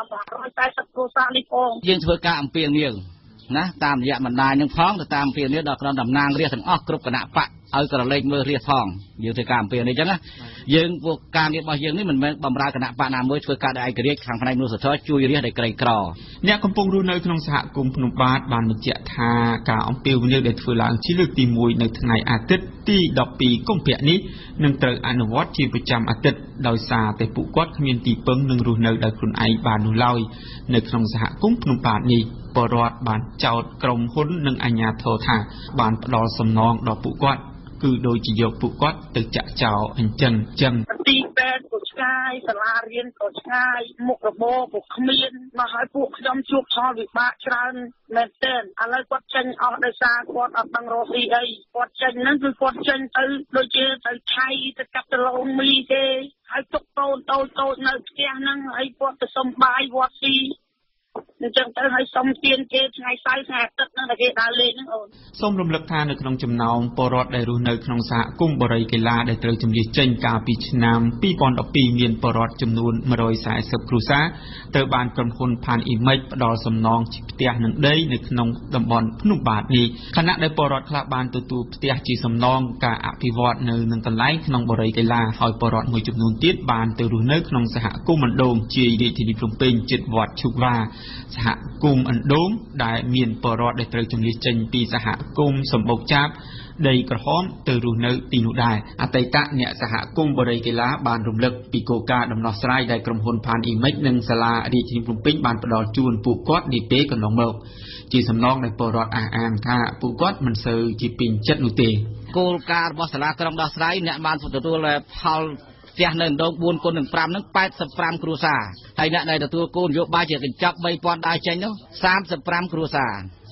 140គ្រួសារនេះផងយើងធ្វើការអំពាវនាវណាតាមរយៈបណ្ដាញនឹងផងទៅតាមអំពាវនាវដល់ក្រុមតំណាងរាស្ត្រទាំងអស់គ្រប់គណៈបកឲ្យក្រឡេកមើលរាស្ត្រផងយើងធ្វើការអំពាវនាវអញ្ចឹងណាយើងពួកការងាររបស់យើងនេះមិនមែនបំរើគណៈបកណាមួយធ្វើការដោយឯករាជ្យខាងផ្នែកមនុស្សធម៌ជួយរាស្ត្រដែលក្រីក្រអ្នកកំពុងរស់នៅក្នុងសហគមន៍ភ្នំបាទបានបញ្ជាក់ថាការអំពាវនាវដែលធ្វើឡើងជាលើកទី1នៅថ្ងៃអាទិត្យទី12កុម្ភៈនេះនឹងត្រូវអនុវត្តជាប្រចាំអាទិត្យដោយសារតែពួកគាត់គ្មានទីពឹងនឹងរស់នៅដោយខ្លួនឯងបាននោះឡើយនៅក្នុងសហគមន៍ភ្នំបាទនេះពលរដ្ឋបានចោទក្រុមហ៊ុននិងអាជ្ញាធរថាបានផ្ដល់សំណងដល់ពួកគាត់គឺដូចជាយកពួកគាត់ទៅចាក់ចោលអញ្ចឹងទីពេទ្យក៏ឆ្ងាយសាលារៀនក៏ឆ្ងាយមុខរបរក៏គ្មានមកឲ្យពួកខ្ញុំជួបផលវិបាកច្រើនមែនទែនឥឡូវគាត់ចេញអស់ដោយសារគាត់អត់ដឹងរកស៊ីអីគាត់ចេញហ្នឹងគឺគាត់ចេញទៅដូចជាទៅថៃទៅកាប់ដលងមីគេហើយទុកតូនតូចនៅផ្ទះហ្នឹងហើយគាត់ទៅសុំបាយវត្តស៊ីអញ្ចឹងទៅឲ្យសុំទានគេថ្ងៃសៅរ៍ថ្ងៃអាទិត្យហ្នឹងតែគេដើរលេងហ្នឹងអូនសូមរំលឹកថានៅក្នុងចំណោមពលរដ្ឋដែលរស់នៅក្នុងសហគមន៍បរិយាកាឡាដែលត្រូវជម្លៀសចេញកាលពីឆ្នាំ2012មានពលរដ្ឋចំនួន140គ្រួសារត្រូវបានក្រុមហ៊ុនផានអ៊ីមិចផ្ដល់សំណងជាផ្ទះនិងដីនៅក្នុងតំបន់ភ្នំបាទនេះខណៈដែលពលរដ្ឋខ្លះបានទទួលផ្ទះជាសំណងការអភិវឌ្ឍនៅនឹងកន្លែងក្នុងបរិយាកាឡាហើយពលរដ្ឋមួយចំនួនទៀតបានទៅរស់នៅក្នុងសហគមន៍អណ្ដូងជារាជធានីភ្នំពេញជិតវត្តឈូកវ៉ាសហគមន៍អណ្ដូងដែលមានពលរដ្ឋដែលត្រូវជម្លៀសចេញពីសហគមន៍សម្បុកចាបដីក្រហមទៅរស់នៅទីនោះដែរអតីតអ្នកសហគមន៍បរិយាកាឡាបានរំលឹកពីគោលការណ៍ដំណោះស្រាយដែលក្រុមហ៊ុនផានអ៊ីមិចនិងសាលារាជធានីភ្នំពេញបានផ្ដល់ជូនពួកគាត់នាពេលកន្លងមកជាសំណងដែលពលរដ្ឋអះអាងថាពួកគាត់មិនសូវជាពេញចិត្តនោះទេគោលការណ៍របស់សាលាក្រុងដោះស្រាយអ្នកបានទទួលផលផ្ទះនៅអណ្ដូង4គុណនឹង5ហ្នឹង85គ្រួសារហើយអ្នកដែលទទួលគោលនយោបាយជាកញ្ចប់ 3000 ដើរចេញនោះ35គ្រួសារ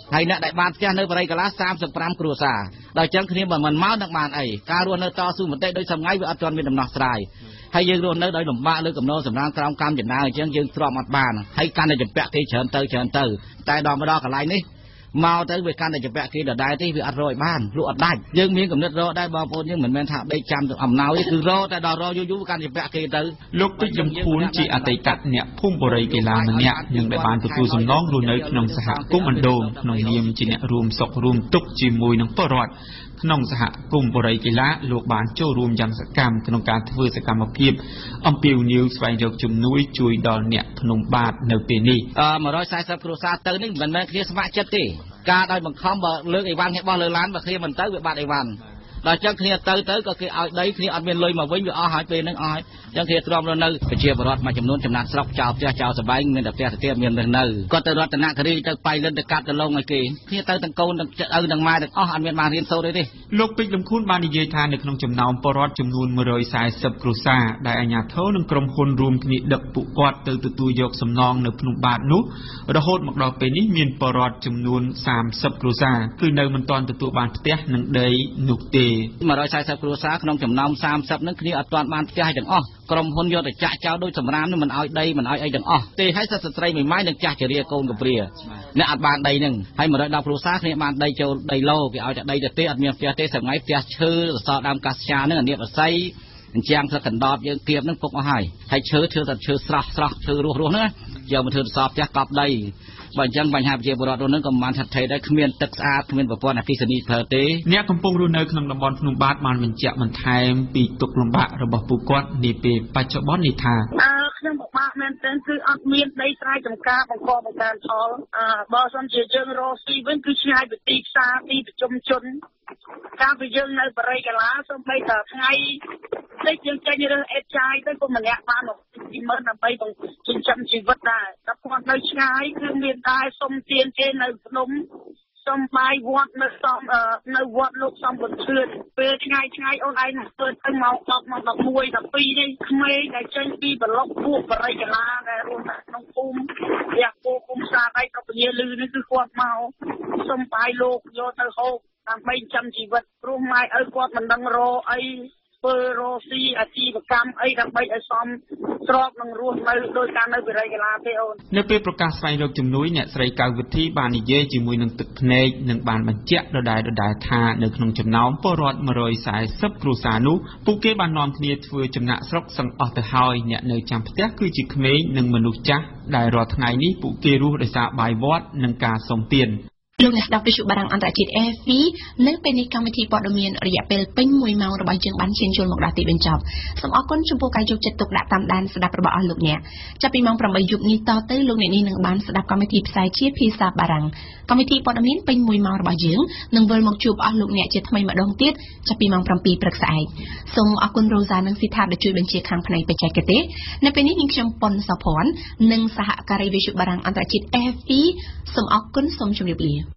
ហើយអ្នកដែលបានផ្ទះនៅបរិយាកាស35គ្រួសារដល់ចឹងគ្នាមិនមកនឹងបានអីការរស់នៅតស៊ូមតិដោយសម្ងាយវាអត់ទាន់មានដំណោះស្រាយហើយយើងរស់នៅដោយលំបាកលើកំណត់សម្រាប់ក្រោមកម្មចំណាយអញ្ចឹងយើងទ្រាំអត់បានហើយកាន់តែចម្ពាក់គេច្រើនទៅតែដល់មកដល់កន្លែងនេះមកទៅវាកាន់តែចម្ពាក់គេដដែលទេវាអត់រកឲ្យបានលក់អត់ដាច់យើងមានកំណត់រកដែរបងប្អូនយើងមិនមែនថាដេកចាំទៅអំណោយគឺរកតែដល់រកយូរកាន់តែចម្ពាក់គេទៅលោកពេជ្រលំខួនជាអតីតអ្នកភូមិបរិយាកាសម្នាក់នឹងដែលបានទទួលសំណងរស់នៅក្នុងសហគមន៍អណ្ដូងក្នុងនាមជាអ្នករួមសុខរួមទុក្ខជាមួយនឹងពលរដ្ឋក្នុងសហគមន៍បរិយាកាសលោកបានចូលរួមយ៉ាងសកម្មក្នុងការធ្វើសកម្មភាពអំពាវនាវស្វែងរកជំនួយជួយដល់អ្នកភ្នំបាទនៅពេលនេះ 140គ្រួសារទៅនេះមិនមែនគ្នាស្ម័គ្រចិត្តទេការដោយបង្ខំបើលើកអីវ៉ាន់គេបោះលើឡានបើគ្នាមិនទៅវាបាត់អីវ៉ាន់ដល់ចឹងគ្នាទៅក៏គេឲ្យដីគ្នាអត់មានលុយមកវិញវាអស់ហើយពេលហ្នឹងអស់ហើយចឹងគ្នាទ្រាំរស់នៅប្រជាពលរដ្ឋមួយចំនួនចំណាក់ស្រុកចោលផ្ទះចោលសបែងមានតែផ្ទះទៅទៀតមាននៅគាត់ទៅរតនគិរីទៅបៃលិនទៅកាត់ទៅលងឲ្យគេគ្នាទៅទាំងកូនទាំងឪទាំងម៉ែទាំងអស់អត់មានបានរៀនសូត្រទេលោកពេជ្រលំខួនបាននិយាយថានៅក្នុងចំណោមពលរដ្ឋចំនួន140គ្រួសារដែលអាជ្ញាធរនិងក្រុមហ៊ុនរួមគ្នាដឹកពួកគាត់ទៅទទួលយកសំណងនៅភ្នំបាទនោះរហូតមកដល់ពេលនេះមានពលរដ្ឋចំនួន30គ្រួសារគឺនៅមិនទាន់ទទួលបានផ្ទះនិងដីនោះទេ 140គ្រួសារក្នុងចំណោម30ហ្នឹងគ្នាអត់ទាន់បានផ្ទះទាំងអស់ក្រុមហ៊ុនយកទៅចាក់ចោលដោយសម្រាមនឹងមិនឲ្យដីមិនឲ្យអីទាំងអស់ទេហើយសិស្សស្ត្រីមួយម៉ាយនឹងចាស់ជារាកូនកំព្រាអ្នកអត់បានដីហ្នឹងហើយ110គ្រួសារគ្នាបានដីចូលដីឡូគេឲ្យតែដីទៅទេអត់មានផ្ទះទេសថ្ងៃផ្ទះឈើសសរដើមកាសចាហ្នឹងអានេះអស័យអញ្ចឹងស្លឹកកណ្ដោបយើងគៀបហ្នឹងពុកអស់ហើយឈើធ្វើតែឈើស្រស់ឈើរស់ហ្នឹងយកមកធ្វើសសរផ្ទះកប់ដីបើអញ្ចឹងបញ្ហាប្រជាពលរដ្ឋនោះក៏មិនថាថេដែរគ្មានទឹកស្អាតគ្មានប្រព័ន្ធអគ្គិសនីប្រើទេអ្នកកំពុងរស់នៅក្នុងតំបន់ភ្នំបាទបានបញ្ជាក់បន្ថែមពីទុក្ខលំបាករបស់ពួកគាត់នាពេលបច្ចុប្បន្ននេះថាខ្ញុំពិបាកមែនទែនគឺអត់មានដីស្រែចម្ការបង្កបង្កើនផលបើសិនជាយើងរកស៊ីវិញគឺឆ្ងាយពីទីផ្សារទីប្រជុំជនកាលពីយើងនៅបរិយាកាសសូម្បីតែថ្ងៃតិចយើងចេញរើសអេតចាយទៅក៏ម្នាក់បានមកពីមើលដើម្បីចិញ្ចឹមជីវិតដែរតែគាត់នៅឆ្ងាយគឺមានតែសុំទានគេនៅភ្នំសុំបាយវត្តនៅវត្តលោកសំបុត្រឈឿនពេលថ្ងៃអូនឯងធ្វើទៅម៉ោង10ម៉ោង11 12នេះក្មេងដែលចេញពីប្លុកពួកបរិយាកាសដែលរស់នៅក្នុងភូមិវាគោគុំសាដៃប្រពញ្ញាលឺនេះគឺគាត់មកសុំបាយលោកយកទៅហូបដើម្បីចិញ្ចឹមជីវិតព្រោះម៉ែឪគាត់មិនដឹងរកអីធ្វើរកស៊ីអាជីវកម្មអីដើម្បីឲ្យសមស្របនឹងរស់នៅដោយការនៅបរិយាកាសទេអូននៅពេលប្រកាសស្វែងរកជំនួយអ្នកស្រីកៅវិធីបាននិយាយជាមួយនឹងទឹកភ្នែកនិងបានបញ្ជាក់ដដែលថានៅក្នុងចំណោមពលរដ្ឋ140គ្រួសារនោះពួកគេបាននាំគ្នាធ្វើចំណាក់ស្រុកសឹងអស់ទៅហើយអ្នកនៅចាំផ្ទះគឺជាក្មេងនិងមនុស្សចាស់ដែលរាល់ថ្ងៃនេះពួកគេរស់ដោយសារបាយវត្តនិងការសុំទានលោកអ្នកស្ដាប់វិទ្យុបារាំងអន្តរជាតិ RFI នៅពេលនេះកម្មវិធីព័ត៌មានរយៈពេលពេញ1ម៉ោងរបស់យើងបានឈានចូលមកដល់ទីបញ្ចប់សូមអរគុណចំពោះការយកចិត្តទុកដាក់តាមដានស្ដាប់របស់អស់លោកអ្នកចាប់ពីម៉ោង 8 យប់នេះតទៅលោកអ្នកនាងនឹងបានស្ដាប់កម្មវិធីផ្សាយជាភាសាបារាំងកម្មវិធីព័ត៌មានពេញ1ម៉ោងរបស់យើងនឹងវិលមកជួបអស់លោកអ្នកជាថ្មីម្ដងទៀតចាប់ពីម៉ោង 7 ព្រឹកស្អែកសូមអរគុណរ៉ូសានិងស៊ីថាដែលជួយបញ្ជាខាងផ្នែកបច្ចេកទេសនៅពេលនេះនាងខ្ញុំប៉ុនសុភ័ណ្ឌនិងសហការីវិទ្យុបារាំងអន្តរជាតិ RFI សូមអរគុណសូមជម្រាបលា